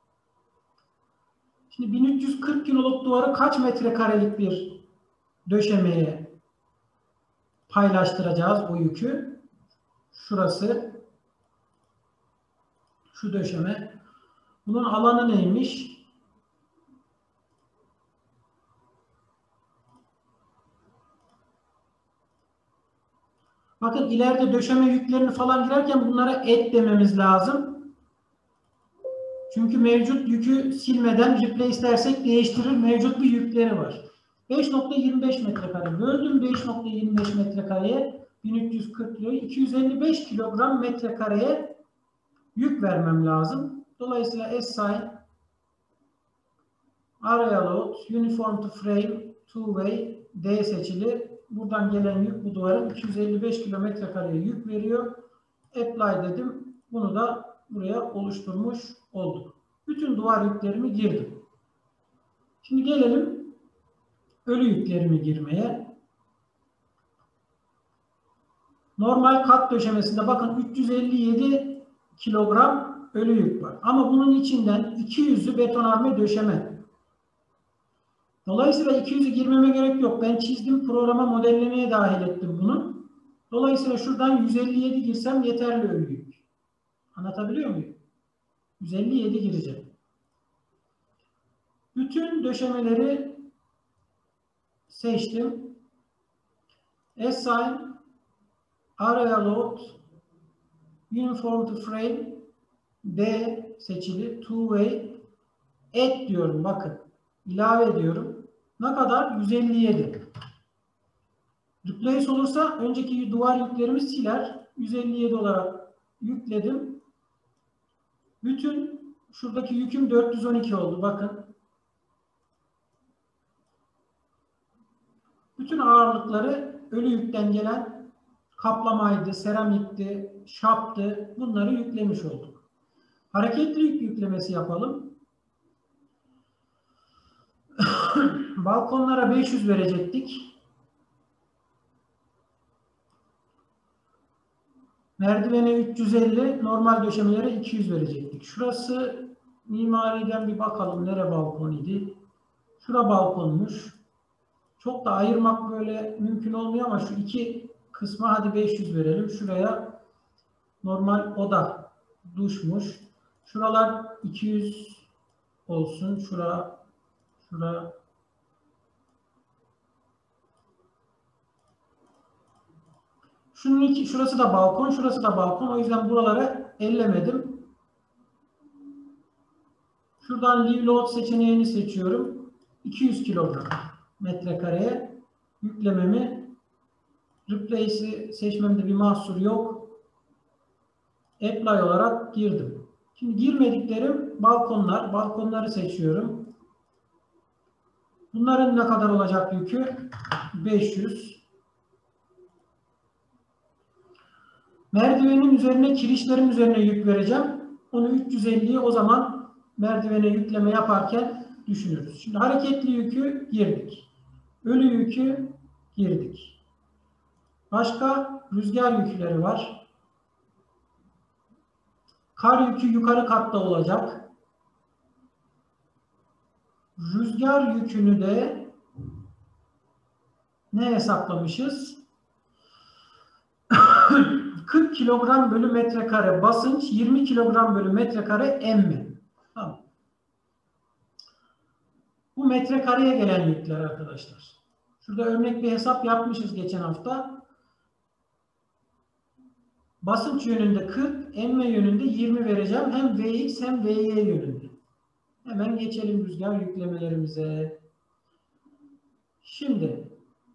Şimdi bin üç yüz kırk kiloluk duvarı kaç metrekarelik bir döşemeye paylaştıracağız bu yükü? Şurası. Şu döşeme. Bunun alanı neymiş? Bakın ileride döşeme yüklerini falan girerken bunlara et dememiz lazım. Çünkü mevcut yükü silmeden replace dersek değiştirir. Mevcut bir yükleri var. beş nokta yirmi beş metrekare. Böldüm beş nokta yirmi beş metrekareye. bin üç yüz kırk kiloyu. iki yüz elli beş kilogram metrekareye yük vermem lazım. Dolayısıyla assign area load uniform to frame two way D seçili. Buradan gelen yük bu duvarın iki yüz elli beş kilometrekareye yük veriyor. Apply dedim. Bunu da buraya oluşturmuş olduk. Bütün duvar yüklerimi girdim. Şimdi gelelim ölü yüklerimi girmeye. Normal kat döşemesinde bakın üç yüz elli yedi kilogram ölü yük var. Ama bunun içinden iki yüzü betonarme döşeme. Dolayısıyla iki yüzü girmeme gerek yok. Ben çizdim, programa modellemeye dahil ettim bunu. Dolayısıyla şuradan yüz elli yedi girsem yeterli ölü yük. Anlatabiliyor muyum? yüz elli yedi gireceğim. Bütün döşemeleri seçtim. Assign area load uniform to frame D seçili two way add diyorum. Bakın ilave ediyorum. Ne kadar? yüz elli yedi. Replace olursa önceki duvar yüklerimi siler. yüz elli yedi olarak yükledim. Bütün şuradaki yüküm dört yüz on iki oldu. Bakın. Bütün ağırlıkları ölü yükten gelen kaplamaydı, seramikti, şaptı. Bunları yüklemiş olduk. Hareketli yük yüklemesi yapalım. Balkonlara beş yüz verecektik. Merdivene üç yüz elli, normal döşemelere iki yüz verecektik. Şurası mimariden bir bakalım nere balkon idi. Şura balkonmuş. Çok da ayırmak böyle mümkün olmuyor ama şu iki kısma hadi beş yüz verelim. Şuraya normal oda duşmuş. Şuralar iki yüz olsun. Şura, şura şunun iki, şurası da balkon, şurası da balkon. O yüzden buraları ellemedim. Şuradan live load seçeneğini seçiyorum. iki yüz kilogram metrekareye yüklememi, replace'i seçmemde bir mahsur yok. Apply olarak girdim. Şimdi girmediklerim balkonlar. Balkonları seçiyorum. Bunların ne kadar olacak yükü? beş yüz. Merdivenin üzerine, kirişlerin üzerine yük vereceğim. Onu üç yüz elliye o zaman merdivene yükleme yaparken düşünürüz. Şimdi hareketli yükü girdik. Ölü yükü girdik. Başka rüzgar yükleri var. Kar yükü yukarı katta olacak. Rüzgar yükünü de ne hesaplamışız? kırk kilogram bölü metrekare basınç, yirmi kilogram bölü metrekare emme. Tamam. Bu metrekareye gelen yükler arkadaşlar. Şurada örnek bir hesap yapmışız geçen hafta. Basınç yönünde kırk, emme yönünde yirmi vereceğim. Hem Vx hem Vy yönünde. Hemen geçelim rüzgar yüklemelerimize. Şimdi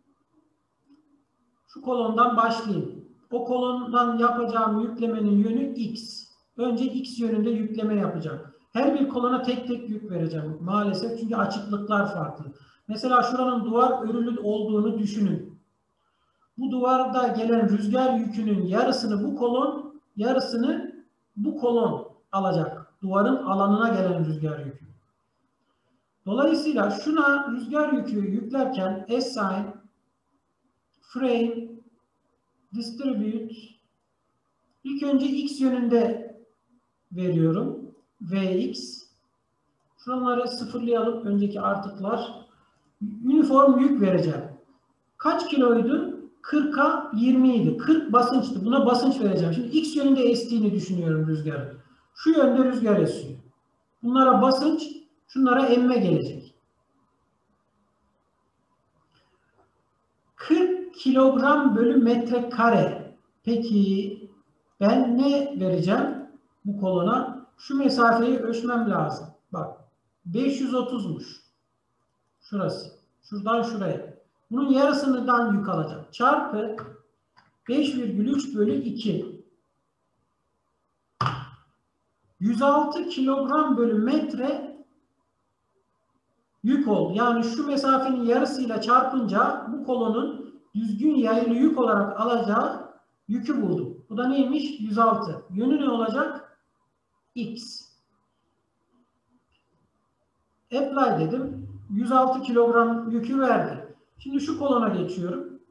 şu kolondan başlayayım. O kolondan yapacağım yüklemenin yönü X. Önce X yönünde yükleme yapacağım. Her bir kolona tek tek yük vereceğim maalesef çünkü açıklıklar farklı. Mesela şuranın duvar örülü olduğunu düşünün. Bu duvarda gelen rüzgar yükünün yarısını bu kolon, yarısını bu kolon alacak. Duvarın alanına gelen rüzgar yükü. Dolayısıyla şuna rüzgar yükü yüklerken assign, frame, distribute, ilk önce X yönünde veriyorum. Vx. Şunları sıfırlayalım. Önceki artıklar. Uniform yük vereceğim. Kaç kiloydu? kırka yirmi idi. kırk basınçtı. Buna basınç vereceğim. Şimdi X yönünde estiğini düşünüyorum rüzgarın. Şu yönde rüzgar esiyor. Bunlara basınç, şunlara emme gelecek. kırk kilogram bölü metrekare. Peki ben ne vereceğim bu kolona? Şu mesafeyi ölçmem lazım. Bak beş yüz otuzmuş. Şurası. Şuradan şuraya. Bunun yarısından yük alacağım. Çarpı beş virgül üç bölü iki. yüz altı kilogram bölü metre yük oldu. Yani şu mesafenin yarısıyla çarpınca bu kolonun düzgün yaylı yük olarak alacağı yükü buldum. Bu da neymiş? yüz altı. Yönü ne olacak? X. Apply dedim. yüz altı kilogram yükü verdi. Şimdi şu kolona geçiyorum.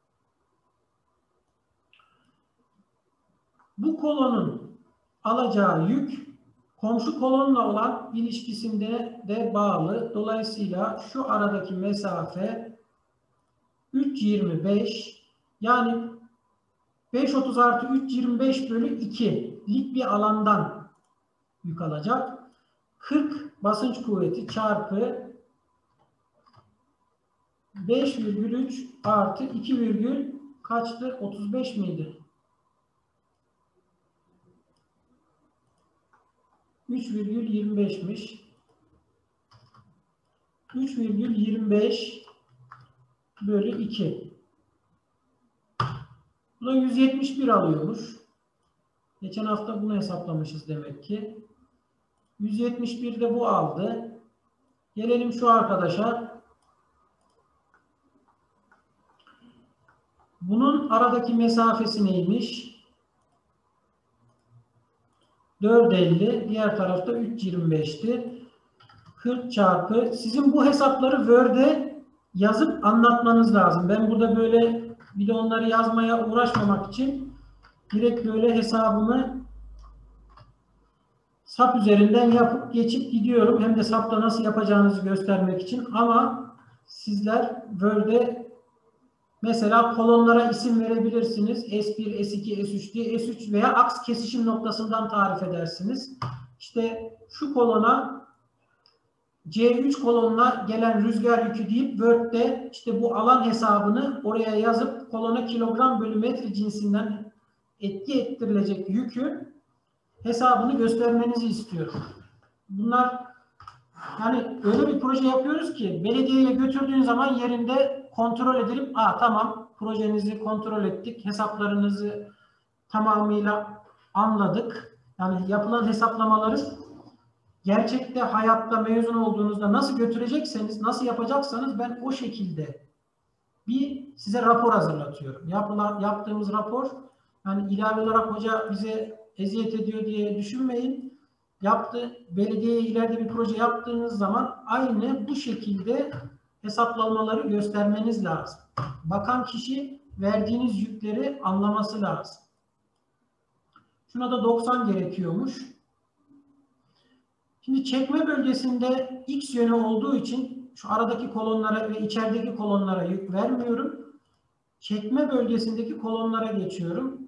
Bu kolonun alacağı yük komşu kolonla olan ilişkisinde de bağlı. Dolayısıyla şu aradaki mesafe üç yirmi beş, yani beş otuz artı üç yirmi beş bölü iki'lik bir alandan yük alacak. kırk basınç kuvveti çarpı beş virgül üç artı iki virgül kaçtı? otuz beş miydi? üç virgül yirmi beş'miş. üç virgül yirmi beş bölü iki. Bu da yüz yetmiş bir alıyormuş. Geçen hafta bunu hesaplamışız demek ki. yüz yetmiş bir de bu aldı. Gelelim şu arkadaşa. Bunun aradaki mesafesi neymiş? dört elli. Diğer tarafta üç yirmi beş'ti. kırk çarpı. Sizin bu hesapları Word'e yazıp anlatmanız lazım. Ben burada böyle bir de onları yazmaya uğraşmamak için direkt böyle hesabımı SAP üzerinden yapıp geçip gidiyorum. Hem de SAP'ta nasıl yapacağınızı göstermek için. Ama sizler Word'e Mesela kolonlara isim verebilirsiniz. S bir, S iki, S üç diye. S üç veya aks kesişim noktasından tarif edersiniz. İşte şu kolona C üç kolonuna gelen rüzgar yükü deyip Word'de işte bu alan hesabını oraya yazıp kolona kilogram bölü metre cinsinden etki ettirilecek yükü hesabını göstermenizi istiyorum. Bunlar yani öyle bir proje yapıyoruz ki belediyeye götürdüğün zaman yerinde kontrol edilip aa tamam projenizi kontrol ettik, hesaplarınızı tamamıyla anladık. Yani yapılan hesaplamaları gerçekte hayatta mezun olduğunuzda nasıl götürecekseniz, nasıl yapacaksanız ben o şekilde bir size rapor hazırlatıyorum. Yapılan, yaptığımız rapor yani ilave olarak hoca bize eziyet ediyor diye düşünmeyin. Yaptı, belediyeye ileride bir proje yaptığınız zaman aynı bu şekilde hesaplamaları göstermeniz lazım. Bakan kişi verdiğiniz yükleri anlaması lazım. Şuna da doksan gerekiyormuş. Şimdi çekme bölgesinde X yönü olduğu için şu aradaki kolonlara ve içerideki kolonlara yük vermiyorum. Çekme bölgesindeki kolonlara geçiyorum.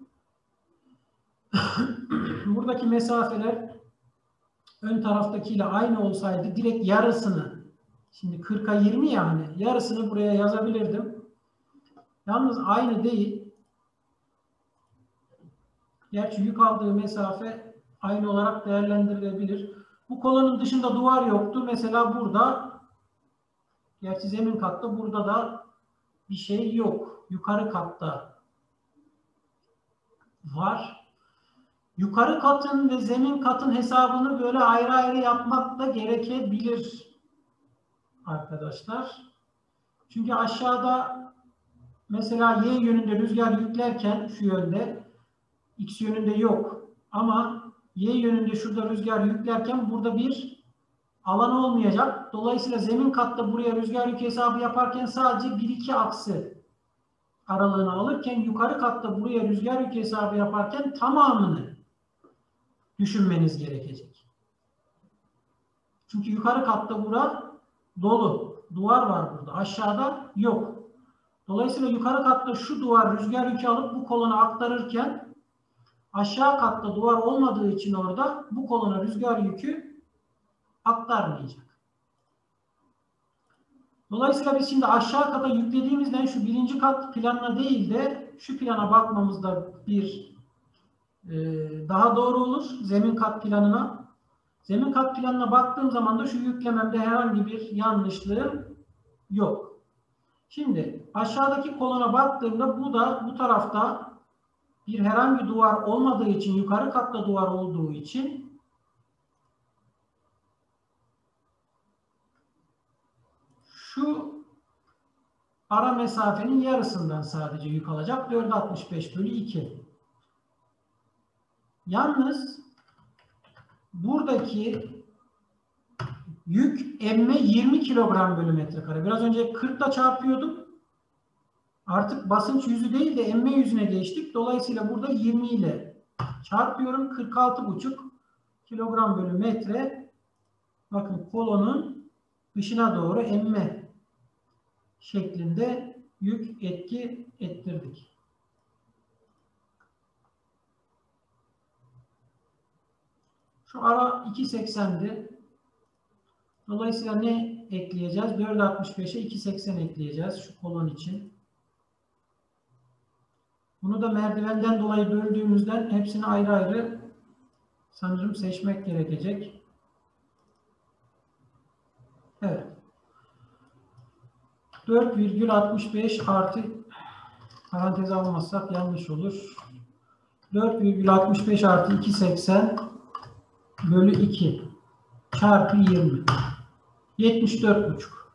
Buradaki mesafeler ön taraftakiyle aynı olsaydı direkt yarısını, şimdi kırka yirmi yani yarısını buraya yazabilirdim. Yalnız aynı değil. Gerçi yük aldığı mesafe aynı olarak değerlendirilebilir. Bu kolonun dışında duvar yoktu. Mesela burada, gerçi zemin katta, burada da bir şey yok. Yukarı katta var. Yukarı katın ve zemin katın hesabını böyle ayrı ayrı yapmak da gerekebilir arkadaşlar. Çünkü aşağıda mesela Y yönünde rüzgar yüklerken şu yönde, X yönünde yok. Ama Y yönünde şurada rüzgar yüklerken burada bir alan olmayacak. Dolayısıyla zemin katta buraya rüzgar yük hesabı yaparken sadece bir iki aksı aralığını alırken yukarı katta buraya rüzgar yük hesabı yaparken tamamını düşünmeniz gerekecek. Çünkü yukarı katta bura dolu. Duvar var burada. Aşağıda yok. Dolayısıyla yukarı katta şu duvar rüzgar yükü alıp bu kolona aktarırken aşağı katta duvar olmadığı için orada bu kolona rüzgar yükü aktarmayacak. Dolayısıyla biz şimdi aşağı kata yüklediğimizden şu birinci kat planına değil de şu plana bakmamızda bir e, daha doğru olur. Zemin kat planına. Zemin kat planına baktığım zaman da şu yüklememde herhangi bir yanlışlığım yok. Şimdi aşağıdaki kolona baktığımda bu da bu tarafta bir herhangi duvar olmadığı için, yukarı katta duvar olduğu için şu ara mesafenin yarısından sadece yük alacak. dörde altmış beş bölü iki. Yalnız buradaki yük emme yirmi kilogram bölü metrekare. Biraz önce kırk ile çarpıyordum. Artık basınç yüzü değil de emme yüzüne geçtik. Dolayısıyla burada yirmi ile çarpıyorum. kırk altı buçuk kilogram bölü metre. Bakın kolonun dışına doğru emme şeklinde yük etki ettirdik. Şu ara iki seksendi. Dolayısıyla ne ekleyeceğiz? dörde altmış beşe iki seksen ekleyeceğiz şu kolon için. Bunu da merdivenden dolayı böldüğümüzden hepsini ayrı ayrı sanırım seçmek gerekecek. Evet. dört virgül altmış beş artı parantez almazsak yanlış olur. dört virgül altmış beş artı iki seksen bölü iki çarpı yirmi. yetmiş dört buçuk.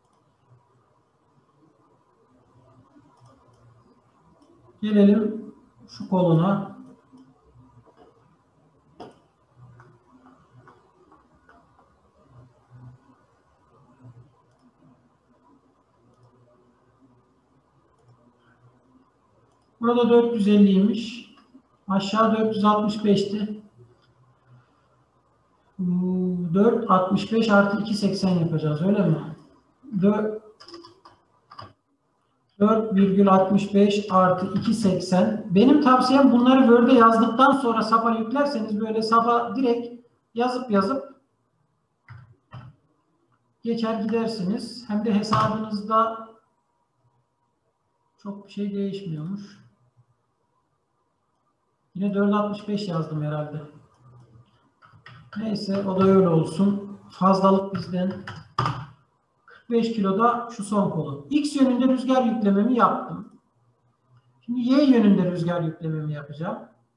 Gelelim şu koluna. Burada dört yüz elliymiş. Aşağı dört yüz altmış beşti. dört altmış beş artı iki seksen yapacağız öyle mi? dört virgül altmış beş artı iki virgül seksen. Benim tavsiyem bunları Word'e yazdıktan sonra S A P'a yüklerseniz böyle S A P'a direkt yazıp yazıp geçer gidersiniz. Hem de hesabınızda çok bir şey değişmiyormuş. Yine dört virgül altmış beş yazdım herhalde. Neyse o da öyle olsun. Fazlalık bizden. kırk beş kiloda şu son kolu. X yönünde rüzgar yüklememi yaptım. Şimdi Y yönünde rüzgar yüklememi yapacağım.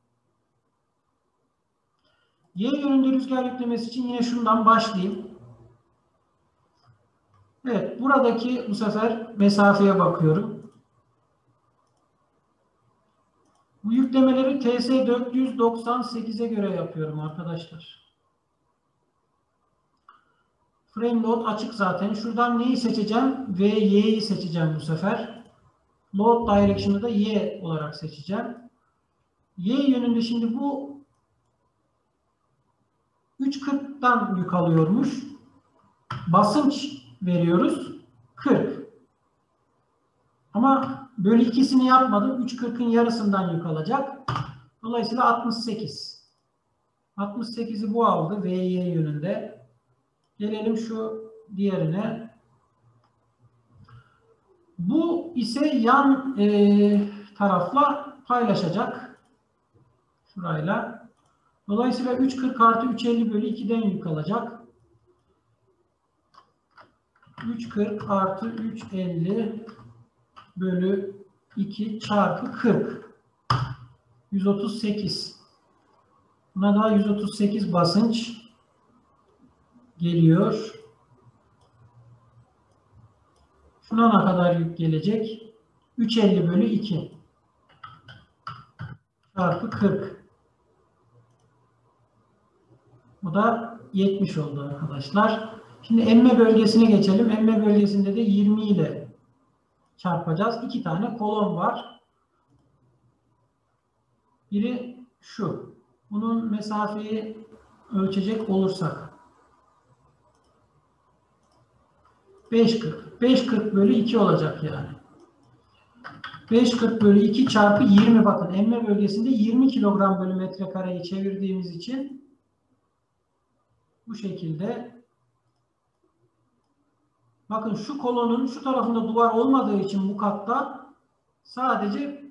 Y yönünde rüzgar yüklemesi için yine şundan başlayayım. Evet, buradaki bu sefer mesafeye bakıyorum. Bu yüklemeleri T S dört yüz doksan sekize göre yapıyorum arkadaşlar. Frame load açık zaten. Şuradan neyi seçeceğim? V, Y'yi seçeceğim bu sefer. Load direction'ı da Y olarak seçeceğim. Y yönünde şimdi bu üç virgül kırktan yük alıyormuş. Basınç veriyoruz. kırk. Ama bölü ikisini yapmadım. üç virgül kırkın yarısından yük alacak. Dolayısıyla altmış sekiz. altmış sekizi bu aldı. V Y yönünde. Gelelim şu diğerine. Bu ise yan e, tarafla paylaşacak. Şurayla. Dolayısıyla üç virgül kırk artı üç virgül elli bölü ikiden yük alacak. üç virgül kırk artı üç virgül elli bölü iki çarpı kırk. yüz otuz sekiz. Buna da yüz otuz sekiz basınç geliyor. Şuna ne kadar yük gelecek? üç virgül elli bölü iki çarpı kırk. Bu da yetmiş oldu arkadaşlar. Şimdi emme bölgesine geçelim. Emme bölgesinde de yirmi ile çarpacağız. İki tane kolon var. Biri şu. Bunun mesafeyi ölçecek olursak beş virgül kırk. beş virgül kırk bölü iki olacak yani. beş virgül kırk bölü iki çarpı yirmi, bakın emme bölgesinde yirmi kilogram bölü metrekareyi çevirdiğimiz için bu şekilde. Bakın şu kolonun şu tarafında duvar olmadığı için bu katta sadece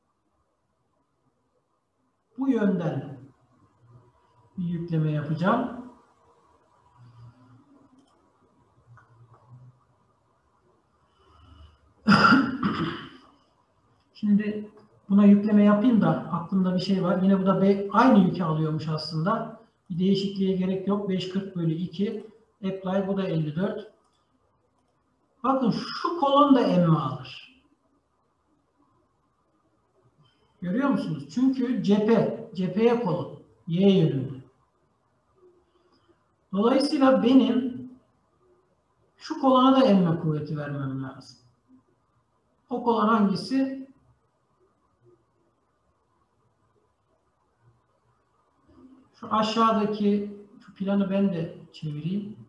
bu yönden bir yükleme yapacağım. Şimdi buna yükleme yapayım da aklımda bir şey var. Yine bu da aynı yükü alıyormuş aslında. Bir değişikliğe gerek yok. beş virgül kırk bölü iki. Apply, bu da elli dört. Bakın şu kolon da emme alır. Görüyor musunuz? Çünkü cephe, cepheye kolon. Y yönünde. Dolayısıyla benim şu kolona da emme kuvveti vermem lazım. O kolon hangisi? Şu aşağıdaki şu planı ben de çevireyim.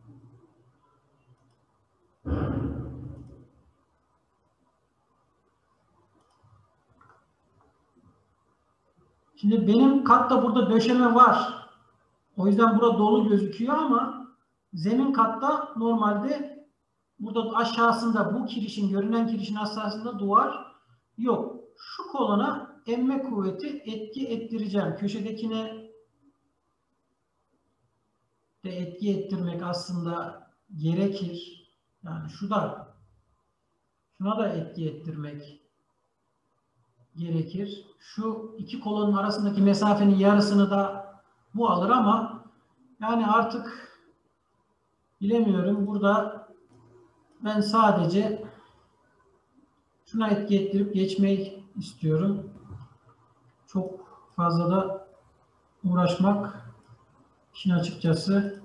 Şimdi benim katta burada döşeme var. O yüzden burada dolu gözüküyor ama zemin katta normalde burada aşağısında bu kirişin, görünen kirişin aşağısında duvar yok. Şu kolona emme kuvveti etki ettireceğim. Köşedekine de etki ettirmek aslında gerekir. Yani şu da, şuna da etki ettirmek gerekir. Şu iki kolonun arasındaki mesafenin yarısını da bu alır ama yani artık bilemiyorum. Burada ben sadece şuna etki ettirip geçmeyi istiyorum. Çok fazla da uğraşmak işin açıkçası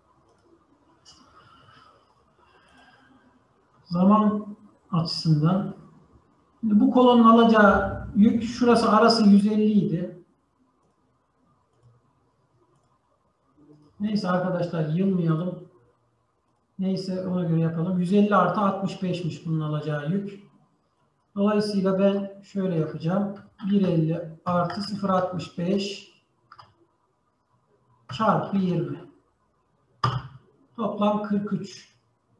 zaman açısından. Şimdi bu kolonun alacağı yük, şurası arası yüz elli idi. Neyse arkadaşlar, yılmayalım. Neyse ona göre yapalım. yüz elli artı altmış beşmiş bunun alacağı yük. Dolayısıyla ben şöyle yapacağım. bir elli artı sıfır virgül altmış beş çarpı yirmi. Toplam kırk üç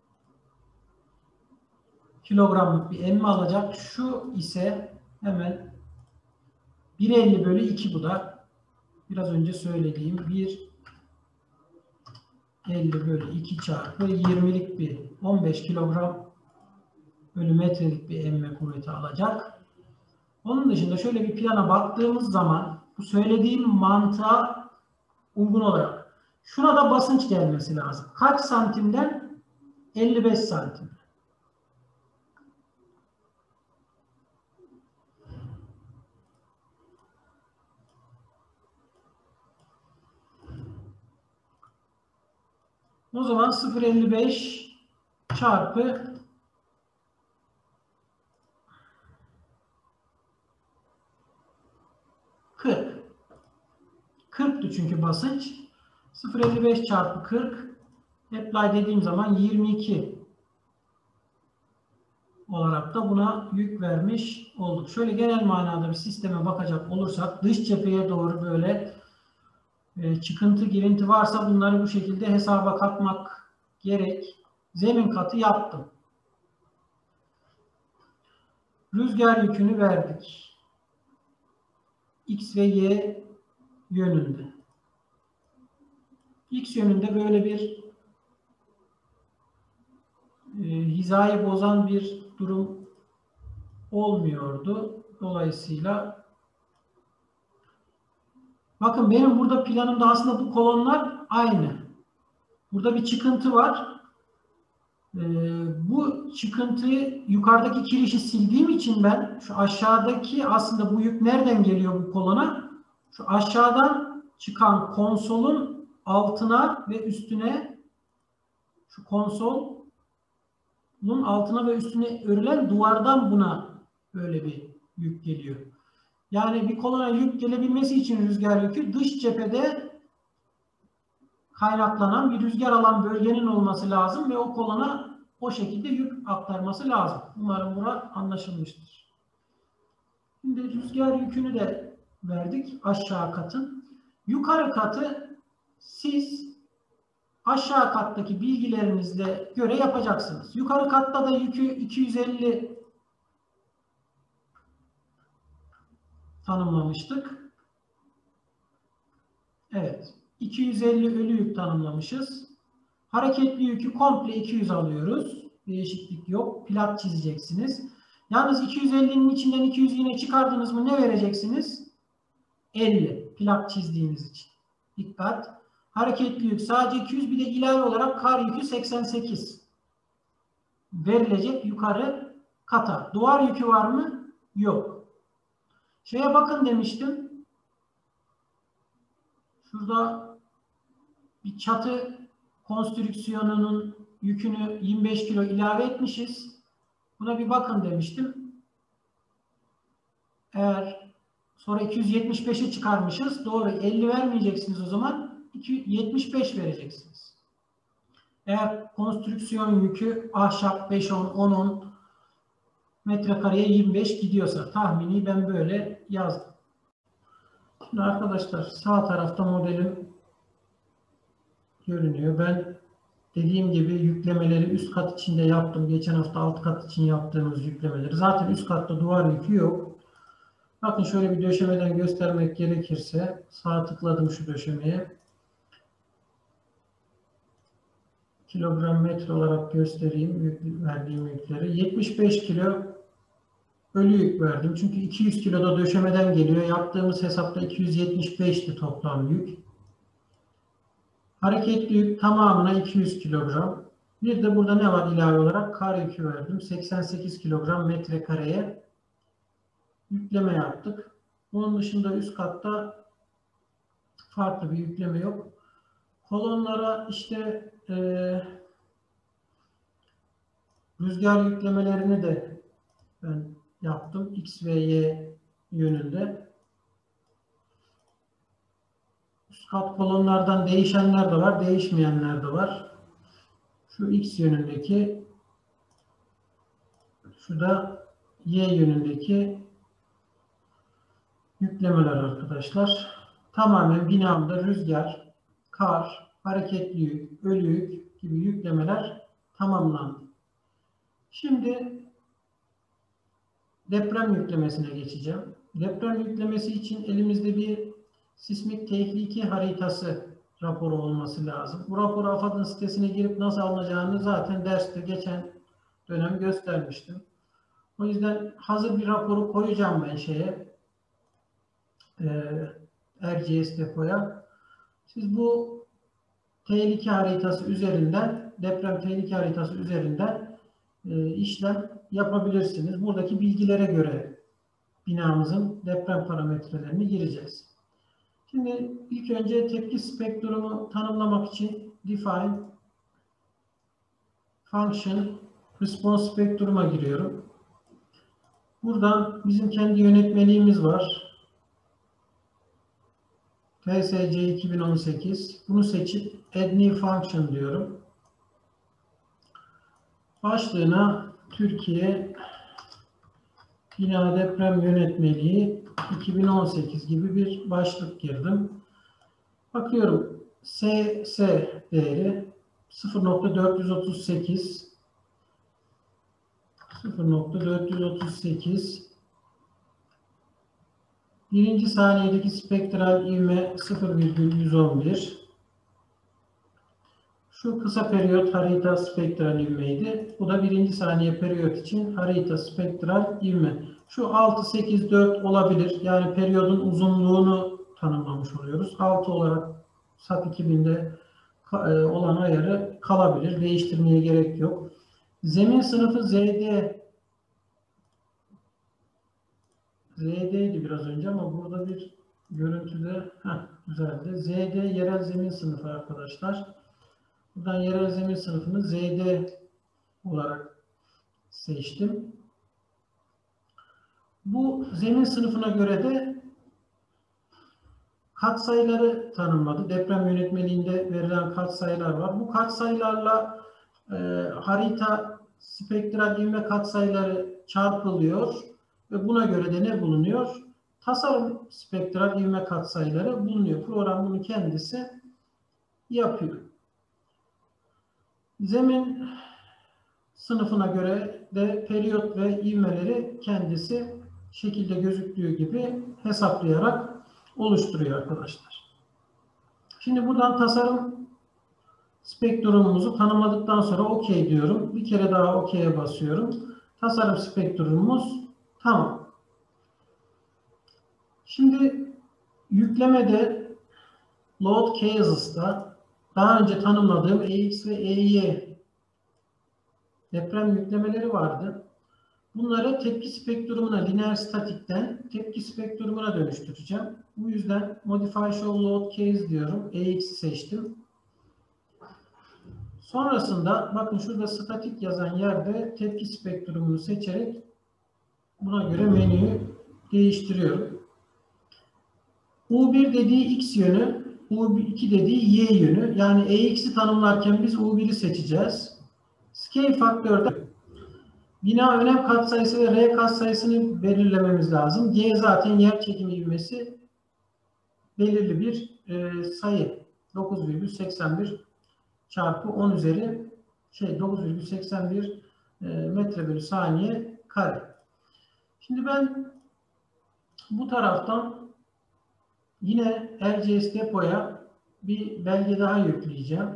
kilogramlık bir emme alacak. Şu ise hemen bir elli bölü iki, bu da biraz önce söylediğim bir elli bölü iki çarpı yirmilik bir on beş kilogram bölü metrelik bir emme kuvveti alacak. Onun dışında şöyle bir plana baktığımız zaman bu söylediğim mantığa uygun olarak şuna da basınç gelmesi lazım. Kaç santimden? elli beş santim. O zaman sıfır virgül elli beş çarpı kırk. kırktı çünkü basınç. sıfır virgül elli beş çarpı kırk. Apply dediğim zaman yirmi iki olarak da buna yük vermiş olduk. Şöyle genel manada bir sisteme bakacak olursak dış cepheye doğru böyle e, çıkıntı, girinti varsa bunları bu şekilde hesaba katmak gerek. Zemin katı yaptım. Rüzgar yükünü verdik. X ve Y yönünde. X yönünde böyle bir e, hizayı bozan bir durum olmuyordu. Dolayısıyla bakın benim burada planımda aslında bu kolonlar aynı. Burada bir çıkıntı var. Ee, bu çıkıntıyı yukarıdaki kirişi sildiğim için ben şu aşağıdaki aslında bu yük nereden geliyor bu kolona? Şu aşağıdan çıkan konsolun altına ve üstüne şu konsolun altına ve üstüne örülen duvardan buna böyle bir yük geliyor. Yani bir kolona yük gelebilmesi için rüzgar yükü dış cephede kaynaklanan bir rüzgar alan bölgenin olması lazım ve o kolona o şekilde yük aktarması lazım. Umarım bura anlaşılmıştır. Şimdi rüzgar yükünü de verdik aşağı katın. Yukarı katı siz aşağı kattaki bilgilerinizle göre yapacaksınız. Yukarı katta da yükü iki yüz elli tanımlamıştık. Evet. iki yüz elli ölü yük tanımlamışız. Hareketli yükü komple iki yüz alıyoruz. Değişiklik yok. Plat çizeceksiniz. Yalnız iki yüz ellinin içinden iki yüz yine çıkardınız mı ne vereceksiniz? elli. Plat çizdiğiniz için. Dikkat. Hareketli yük sadece iki yüz, bir de ilave olarak kar yükü seksen sekiz. Verilecek yukarı kata. Duvar yükü var mı? Yok. Şeye bakın demiştim. Şurada bir çatı konstrüksiyonunun yükünü yirmi beş kilo ilave etmişiz. Buna bir bakın demiştim. Eğer sonra iki yüz yetmiş beşe çıkarmışız. Doğru. elli vermeyeceksiniz o zaman. iki yüz yetmiş beş vereceksiniz. Eğer konstrüksiyon yükü ahşap beş on on on metrekareye yirmi beş gidiyorsa tahmini ben böyle yazdım. Şimdi arkadaşlar sağ tarafta modelim görünüyor. Ben dediğim gibi yüklemeleri üst kat içinde yaptım. Geçen hafta alt kat için yaptığımız yüklemeleri. Zaten üst katta duvar yükü yok. Bakın şöyle bir döşemeden göstermek gerekirse sağ tıkladım şu döşemeye. Kilogram metre olarak göstereyim yük, verdiğim yükleri. yetmiş beş kilo ölü yük verdim. Çünkü iki yüz kilo da döşemeden geliyor. Yaptığımız hesapta iki yüz yetmiş beşti toplam yük. Hareketli yük tamamına iki yüz kilogram. Bir de burada ne var ilave olarak? Kar yükü verdim. seksen sekiz kilogram metrekareye yükleme yaptık. Bunun dışında üst katta farklı bir yükleme yok. Kolonlara işte e, rüzgar yüklemelerini de ben yaptım. X ve Y yönünde. Üst kat kolonlardan değişenler de var, değişmeyenler de var. Şu X yönündeki, şu da Y yönündeki yüklemeler arkadaşlar. Tamamen binamda rüzgar, kar, hareketli yük, ölü yük gibi yüklemeler tamamlandı. Şimdi deprem yüklemesine geçeceğim. Deprem yüklemesi için elimizde bir sismik tehlike haritası raporu olması lazım. Bu raporu AFAD'ın sitesine girip nasıl alınacağını zaten derste geçen dönem göstermiştim. O yüzden hazır bir raporu koyacağım ben şeye, R G S depoya. Siz bu tehlike haritası üzerinden, deprem tehlike haritası üzerinden e, işlem yapabilirsiniz. Buradaki bilgilere göre binamızın deprem parametrelerini gireceğiz. Şimdi ilk önce tepki spektrumu tanımlamak için define function response spektruma giriyorum. Buradan bizim kendi yönetmeliğimiz var. T S C iki bin on sekiz. Bunu seçip add new function diyorum. Başlığına Türkiye Bina Deprem Yönetmeliği iki bin on sekiz gibi bir başlık girdim. Bakıyorum S S değeri sıfır nokta dört yüz otuz sekiz sıfır nokta dört yüz otuz sekiz birinci saniyedeki spektral ivme sıfır virgül yüz on bir. Şu kısa periyot harita spektral ivmeydi. Bu da birinci saniye periyot için harita spektral ivme. Şu altı sekiz dört olabilir. Yani periyodun uzunluğunu tanımlamış oluyoruz. altı olarak S A T iki binde olan ayarı kalabilir. Değiştirmeye gerek yok. Zemin sınıfı Z D. Z D'ydi biraz önce ama burada bir görüntüde heh, düzeldi. Z D yerel zemin sınıfı arkadaşlar. Buradan yerel zemin sınıfını Z D olarak seçtim. Bu zemin sınıfına göre de katsayıları tanımladı. Deprem yönetmeliğinde verilen katsayılar var. Bu katsayılarla e, harita spektral ivme katsayıları çarpılıyor ve buna göre de ne bulunuyor? Tasarım spektral ivme katsayıları bulunuyor. Program bunu kendisi yapıyor. Zemin sınıfına göre de periyot ve ivmeleri kendisi şekilde gözüktüğü gibi hesaplayarak oluşturuyor arkadaşlar. Şimdi buradan tasarım spektrumumuzu tanımladıktan sonra OK diyorum. Bir kere daha OK'ye basıyorum. Tasarım spektrumumuz tamam. Şimdi yüklemede load cases'ta daha önce tanımladığım E X ve E Y deprem yüklemeleri vardı. Bunları tepki spektrumuna, lineer statikten tepki spektrumuna dönüştüreceğim. Bu yüzden Modify Show Load Case diyorum. E X'i seçtim. Sonrasında bakın şurada statik yazan yerde tepki spektrumunu seçerek buna göre menüyü değiştiriyorum. U bir dediği X yönü, U iki dediği Y yönü. Yani E X'i tanımlarken biz U bir'i seçeceğiz. Scale faktörde bina önem katsayısı ve R katsayısını belirlememiz lazım. G zaten yer çekimi ivmesi belirli bir e, sayı. dokuz virgül seksen bir çarpı on üzeri şey dokuz virgül seksen bir e, metre bölü saniye kare. Şimdi ben bu taraftan yine R G S depoya bir belge daha yükleyeceğim.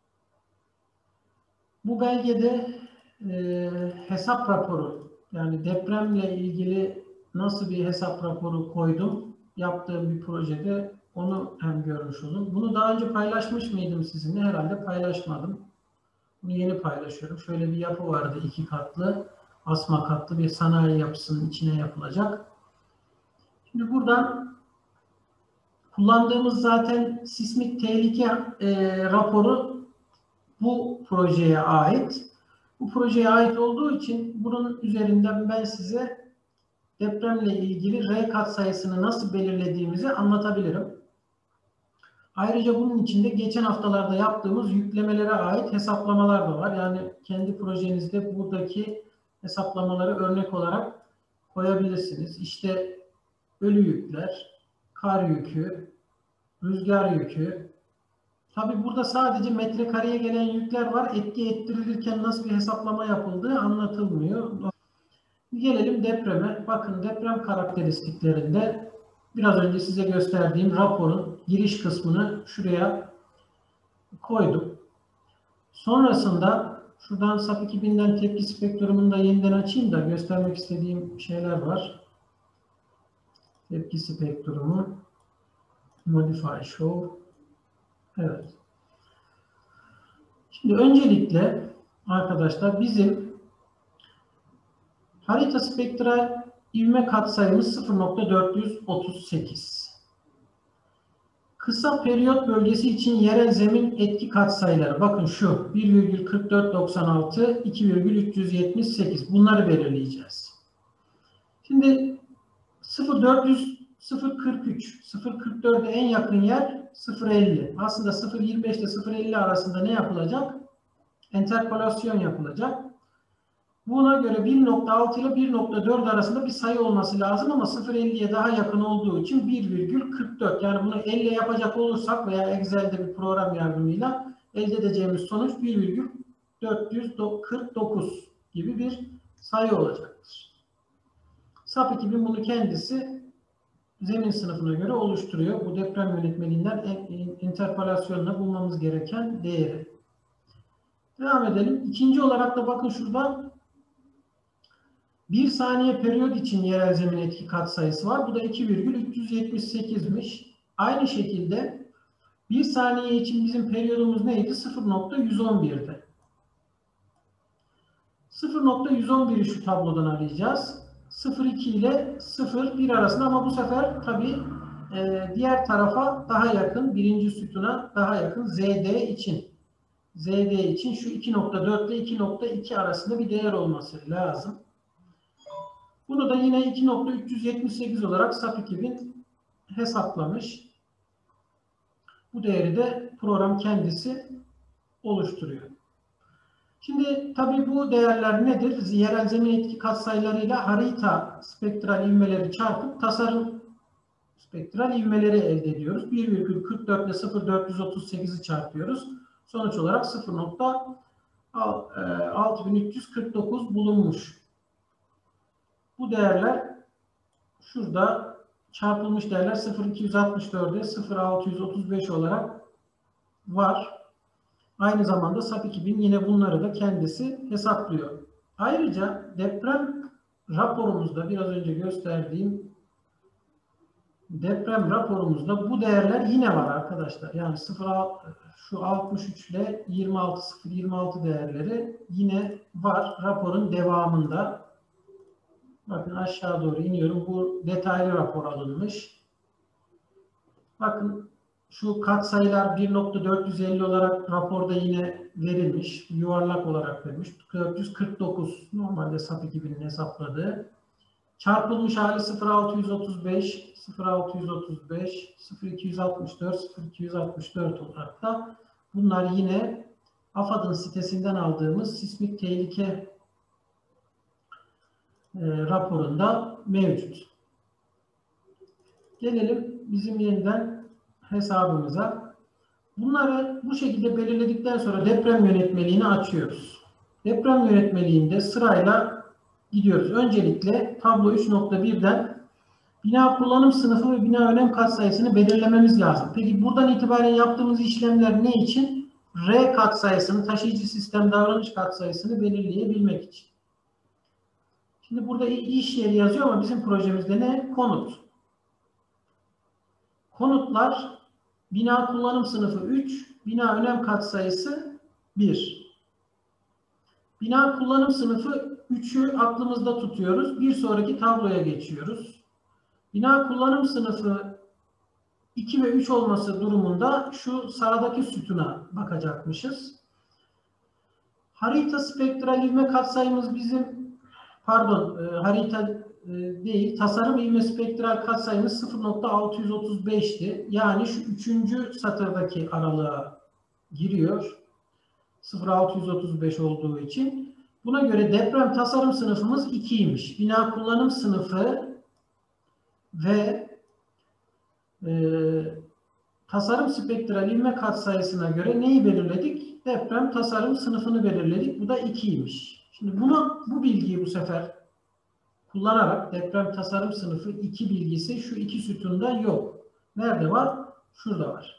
Bu belgede e, hesap raporu, yani depremle ilgili nasıl bir hesap raporu koydum yaptığım bir projede, onu hem görmüş olun. Bunu daha önce paylaşmış mıydım sizinle? Herhalde paylaşmadım. Bunu yeni paylaşıyorum. Şöyle bir yapı vardı, iki katlı, asma katlı bir sanayi yapısının içine yapılacak. Şimdi buradan kullandığımız zaten sismik tehlike e, raporu bu projeye ait. Bu projeye ait olduğu için bunun üzerinden ben size depremle ilgili R katsayısını nasıl belirlediğimizi anlatabilirim. Ayrıca bunun içinde geçen haftalarda yaptığımız yüklemelere ait hesaplamalar da var. Yani kendi projenizde buradaki hesaplamaları örnek olarak koyabilirsiniz. İşte ölü yükler, kar yükü, rüzgar yükü. Tabi burada sadece metrekareye gelen yükler var. Etki ettirilirken nasıl bir hesaplama yapıldığı anlatılmıyor. Gelelim depreme. Bakın deprem karakteristiklerinde biraz önce size gösterdiğim raporun giriş kısmını şuraya koydum. Sonrasında şuradan SAP iki binden tepki spektrumunu da yeniden açayım da göstermek istediğim şeyler var. Tepki spektrumu Modify Show. Evet. Şimdi öncelikle arkadaşlar bizim harita spektral ivme katsayımız sıfır nokta dört yüz otuz sekiz. Kısa periyot bölgesi için yerel zemin etki katsayıları. Bakın şu bir virgül kırk dört doksan altı, iki virgül üç yüz yetmiş sekiz. Bunları belirleyeceğiz. Şimdi sıfır nokta dört yüz, sıfır nokta kırk üç, sıfır nokta kırk dört'e en yakın yer sıfır nokta elli. Aslında sıfır nokta yirmi beş ile sıfır nokta elli arasında ne yapılacak? Interpolasyon yapılacak. Buna göre bir nokta altı ile bir nokta dört arasında bir sayı olması lazım ama sıfır nokta elli'ye daha yakın olduğu için bir virgül kırk dört. Yani bunu elli yapacak olursak veya Excel'de bir program yardımıyla elde edeceğimiz sonuç bir virgül dört yüz kırk dokuz gibi bir sayı olacaktır. SAP iki bin bunu kendisi zemin sınıfına göre oluşturuyor. Bu deprem yönetmeliğinden interpolasyonla bulmamız gereken değeri. Devam edelim. İkinci olarak da bakın şurada bir saniye periyot için yerel zemin etki katsayısı var. Bu da iki virgül üç yüz yetmiş sekiz'miş. Aynı şekilde bir saniye için bizim periyodumuz neydi? sıfır nokta yüz on bir'di. sıfır nokta yüz on bir'i şu tablodan arayacağız. sıfır nokta iki ile sıfır nokta bir arasında ama bu sefer tabii e, diğer tarafa daha yakın, birinci sütuna daha yakın Z D için. Z D için şu iki nokta dört ile iki nokta iki arasında bir değer olması lazım. Bunu da yine iki nokta üç yüz yetmiş sekiz olarak SAP iki bin hesaplamış. Bu değeri de program kendisi oluşturuyor. Şimdi tabii bu değerler nedir? Yerel zemin etki katsayılarıyla harita spektral ivmeleri çarpıp tasarım spektral ivmeleri elde ediyoruz. bir virgül kırk dört ile sıfır nokta dört yüz otuz sekiz'i çarpıyoruz. Sonuç olarak sıfır nokta altı bin üç yüz kırk dokuz bulunmuş. Bu değerler şurada çarpılmış değerler sıfır nokta iki yüz altmış dört'e sıfır nokta altı yüz otuz beş olarak var. Aynı zamanda SAP iki bin yine bunları da kendisi hesaplıyor. Ayrıca deprem raporumuzda biraz önce gösterdiğim deprem raporumuzda bu değerler yine var arkadaşlar. Yani sıfır şu altmış üç ile yirmi altı sıfır yirmi altı değerleri yine var raporun devamında. Bakın aşağı doğru iniyorum. Bu detaylı rapor alınmış. Bakın şu katsayılar bir nokta dört yüz elli olarak raporda yine verilmiş. Yuvarlak olarak verilmiş. dört yüz kırk dokuz normalde SAP iki bin'in hesapladığı. Çarpılmış hali sıfır nokta altı yüz otuz beş, sıfır nokta altı yüz otuz beş, sıfır nokta iki yüz altmış dört, sıfır nokta iki yüz altmış dört olarak da bunlar yine AFAD'ın sitesinden aldığımız sismik tehlike e, raporunda mevcut. Gelelim bizim yeniden hesabımıza. Bunları bu şekilde belirledikten sonra deprem yönetmeliğini açıyoruz. Deprem yönetmeliğinde sırayla gidiyoruz. Öncelikle tablo üç nokta bir'den bina kullanım sınıfı ve bina önem katsayısını belirlememiz lazım. Peki buradan itibaren yaptığımız işlemler ne için? R katsayısını, taşıyıcı sistem davranış katsayısını belirleyebilmek için. Şimdi burada iş yeri yazıyor ama bizim projemizde ne? Konut. Konutlar bina kullanım sınıfı üç, bina önem katsayısı bir. Bina kullanım sınıfı üç'ü aklımızda tutuyoruz. Bir sonraki tabloya geçiyoruz. Bina kullanım sınıfı iki ve üç olması durumunda şu sağdaki sütuna bakacakmışız. Harita spektral ivme katsayımız bizim pardon e, harita e, değil tasarım ivme spektral katsayımız sıfır nokta altı yüz otuz beş'ti. Yani şu üçüncü satırdaki aralığa giriyor. sıfır nokta altı yüz otuz beş olduğu için. Buna göre deprem tasarım sınıfımız ikiymiş. Bina kullanım sınıfı ve e, tasarım spektral ivme katsayısına göre neyi belirledik? Deprem tasarım sınıfını belirledik. Bu da ikiymiş. Şimdi bunu, bu bilgiyi bu sefer kullanarak deprem tasarım sınıfı iki bilgisi şu iki sütunda yok. Nerede var? Şurada var.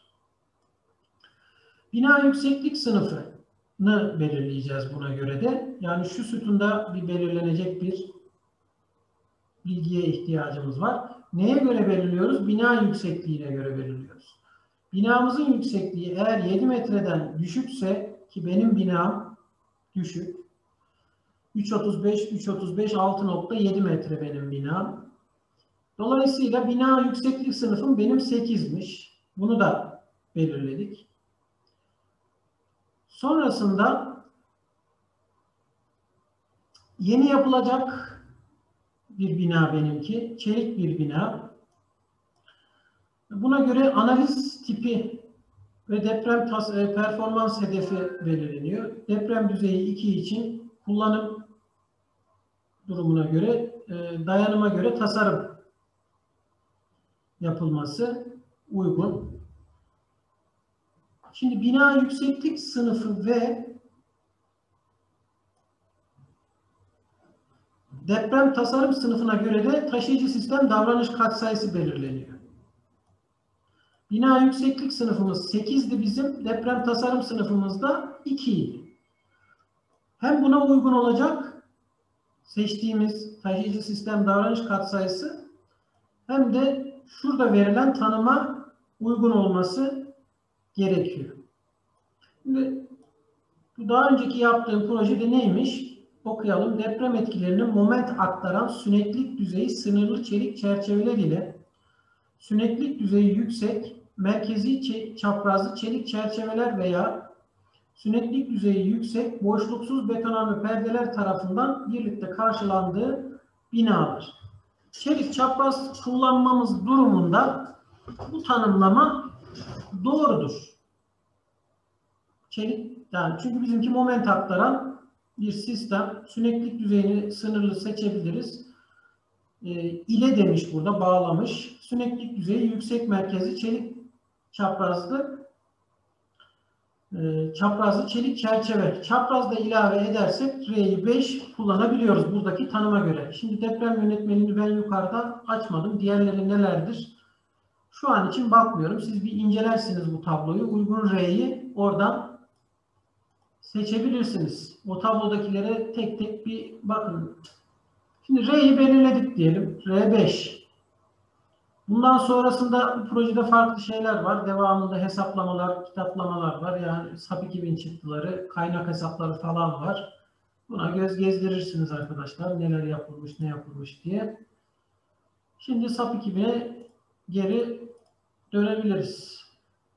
Bina yükseklik sınıfını belirleyeceğiz buna göre de. Yani şu sütunda bir belirlenecek bir bilgiye ihtiyacımız var. Neye göre belirliyoruz? Bina yüksekliğine göre belirliyoruz. Binamızın yüksekliği eğer yedi metreden düşükse, ki benim binam düşük, üç otuz beş, üç otuz beş, altı nokta yedi metre benim binam. Dolayısıyla bina yükseklik sınıfım benim sekizmiş. Bunu da belirledik. Sonrasında yeni yapılacak bir bina benimki. Çelik bir bina. Buna göre analiz tipi ve deprem performans hedefi belirleniyor. Deprem düzeyi iki için kullanım durumuna göre, dayanıma göre tasarım yapılması uygun. Şimdi bina yükseklik sınıfı ve deprem tasarım sınıfına göre de taşıyıcı sistem davranış katsayısı belirleniyor. Bina yükseklik sınıfımız sekizdi bizim, deprem tasarım sınıfımız da iki. Hem buna uygun olacak seçtiğimiz taşıyıcı sistem davranış katsayısı hem de şurada verilen tanıma uygun olması gerekiyor. Şimdi bu daha önceki yaptığım projede neymiş? Okuyalım. Deprem etkilerinin moment aktaran süneklik düzeyi sınırlı çelik çerçeveler ile süneklik düzeyi yüksek, merkezi çaprazlı çelik çerçeveler veya süneklik düzeyi yüksek, boşluksuz betonarme perdeler tarafından birlikte karşılandığı binalar. Çelik çapraz kullanmamız durumunda bu tanımlama doğrudur. Çelik, yani çünkü bizimki moment aktaran bir sistem. Süneklik düzeyini sınırlı seçebiliriz. E, ile demiş burada, bağlamış. Süneklik düzeyi yüksek merkezli çelik çaprazlı e, çaprazlı çelik çerçeve. Çaprazda ilave edersek R'yi beş kullanabiliyoruz buradaki tanıma göre. Şimdi deprem yönetmenini ben yukarıda açmadım. Diğerleri nelerdir? Şu an için bakmıyorum. Siz bir incelersiniz bu tabloyu. Uygun R'yi oradan seçebilirsiniz. O tablodakilere tek tek bir bakın. Şimdi R'yi belirledik diyelim. R beş. Bundan sonrasında bu projede farklı şeyler var. Devamında hesaplamalar, kitaplamalar var. Yani S A P iki bin çıktıları, kaynak hesapları falan var. Buna göz gezdirirsiniz arkadaşlar. Neler yapılmış, ne yapılmış diye. Şimdi S A P iki bine geri dönebiliriz.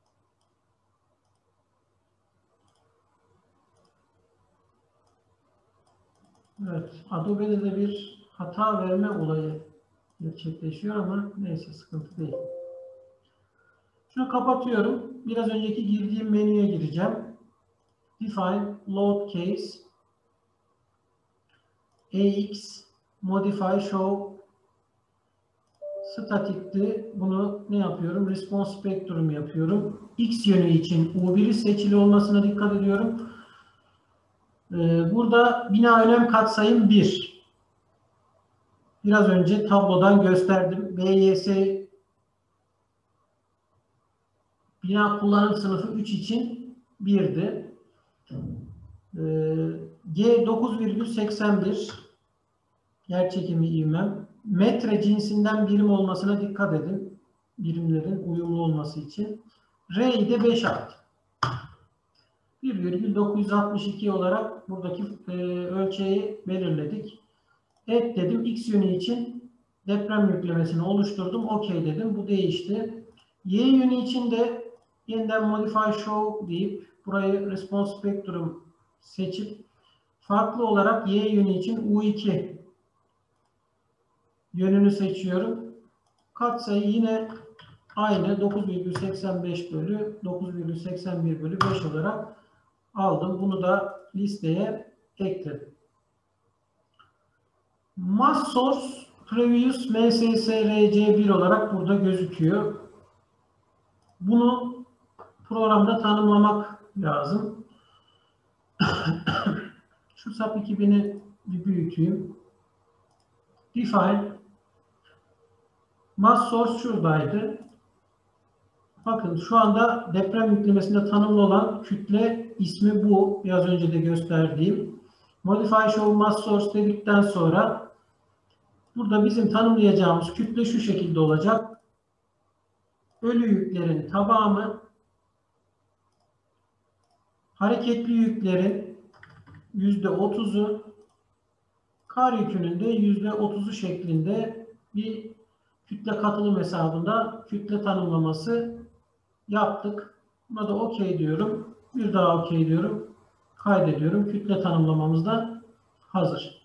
Evet, Adobe'de de bir hata verme olayı gerçekleşiyor ama neyse, sıkıntı değil. Şunu kapatıyorum. Biraz önceki girdiğim menüye gireceğim. Define, Load Case, A X, Modify, Show, Static'ti. Bunu ne yapıyorum? Response Spectrum yapıyorum. X yönü için U bir'i seçili olmasına dikkat ediyorum. Burada bina önem katsayım bir. Biraz önce tablodan gösterdim. B Y S bina kullanım sınıfı üç için bir'di. G dokuz virgül seksen bir yerçekimi ivmem. Metre cinsinden birim olmasına dikkat edin. Birimlerin uyumlu olması için. R'yi de beş at. bir virgül dokuz yüz altmış iki olarak buradaki e, ölçeği belirledik. Evet dedim. X yönü için deprem yüklemesini oluşturdum. OK dedim. Bu değişti. Y yönü için de yeniden Modify Show deyip burayı Response Spectrum seçip farklı olarak Y yönü için U iki yönünü seçiyorum. Katsayı yine aynı dokuz virgül seksen beş bölü dokuz virgül seksen bir bölü beş olarak aldım. Bunu da listeye ekledim. Mass source previous M S S R C bir olarak burada gözüküyor. Bunu programda tanımlamak lazım. Şu SAP iki bini bir büyüteyim. Define mass source şuradaydı. Bakın şu anda deprem yüklemesinde tanımlı olan kütle ismi bu. Biraz önce de gösterdiğim. Modify show mass source dedikten sonra burada bizim tanımlayacağımız kütle şu şekilde olacak. Ölü yüklerin tamamı, hareketli yüklerin yüzde otuzu, kar yükünün de yüzde otuzu şeklinde bir kütle katılım hesabında kütle tanımlaması yaptık. Buna da OK diyorum. Bir daha OK diyorum. Kaydediyorum. Kütle tanımlamamız da hazır.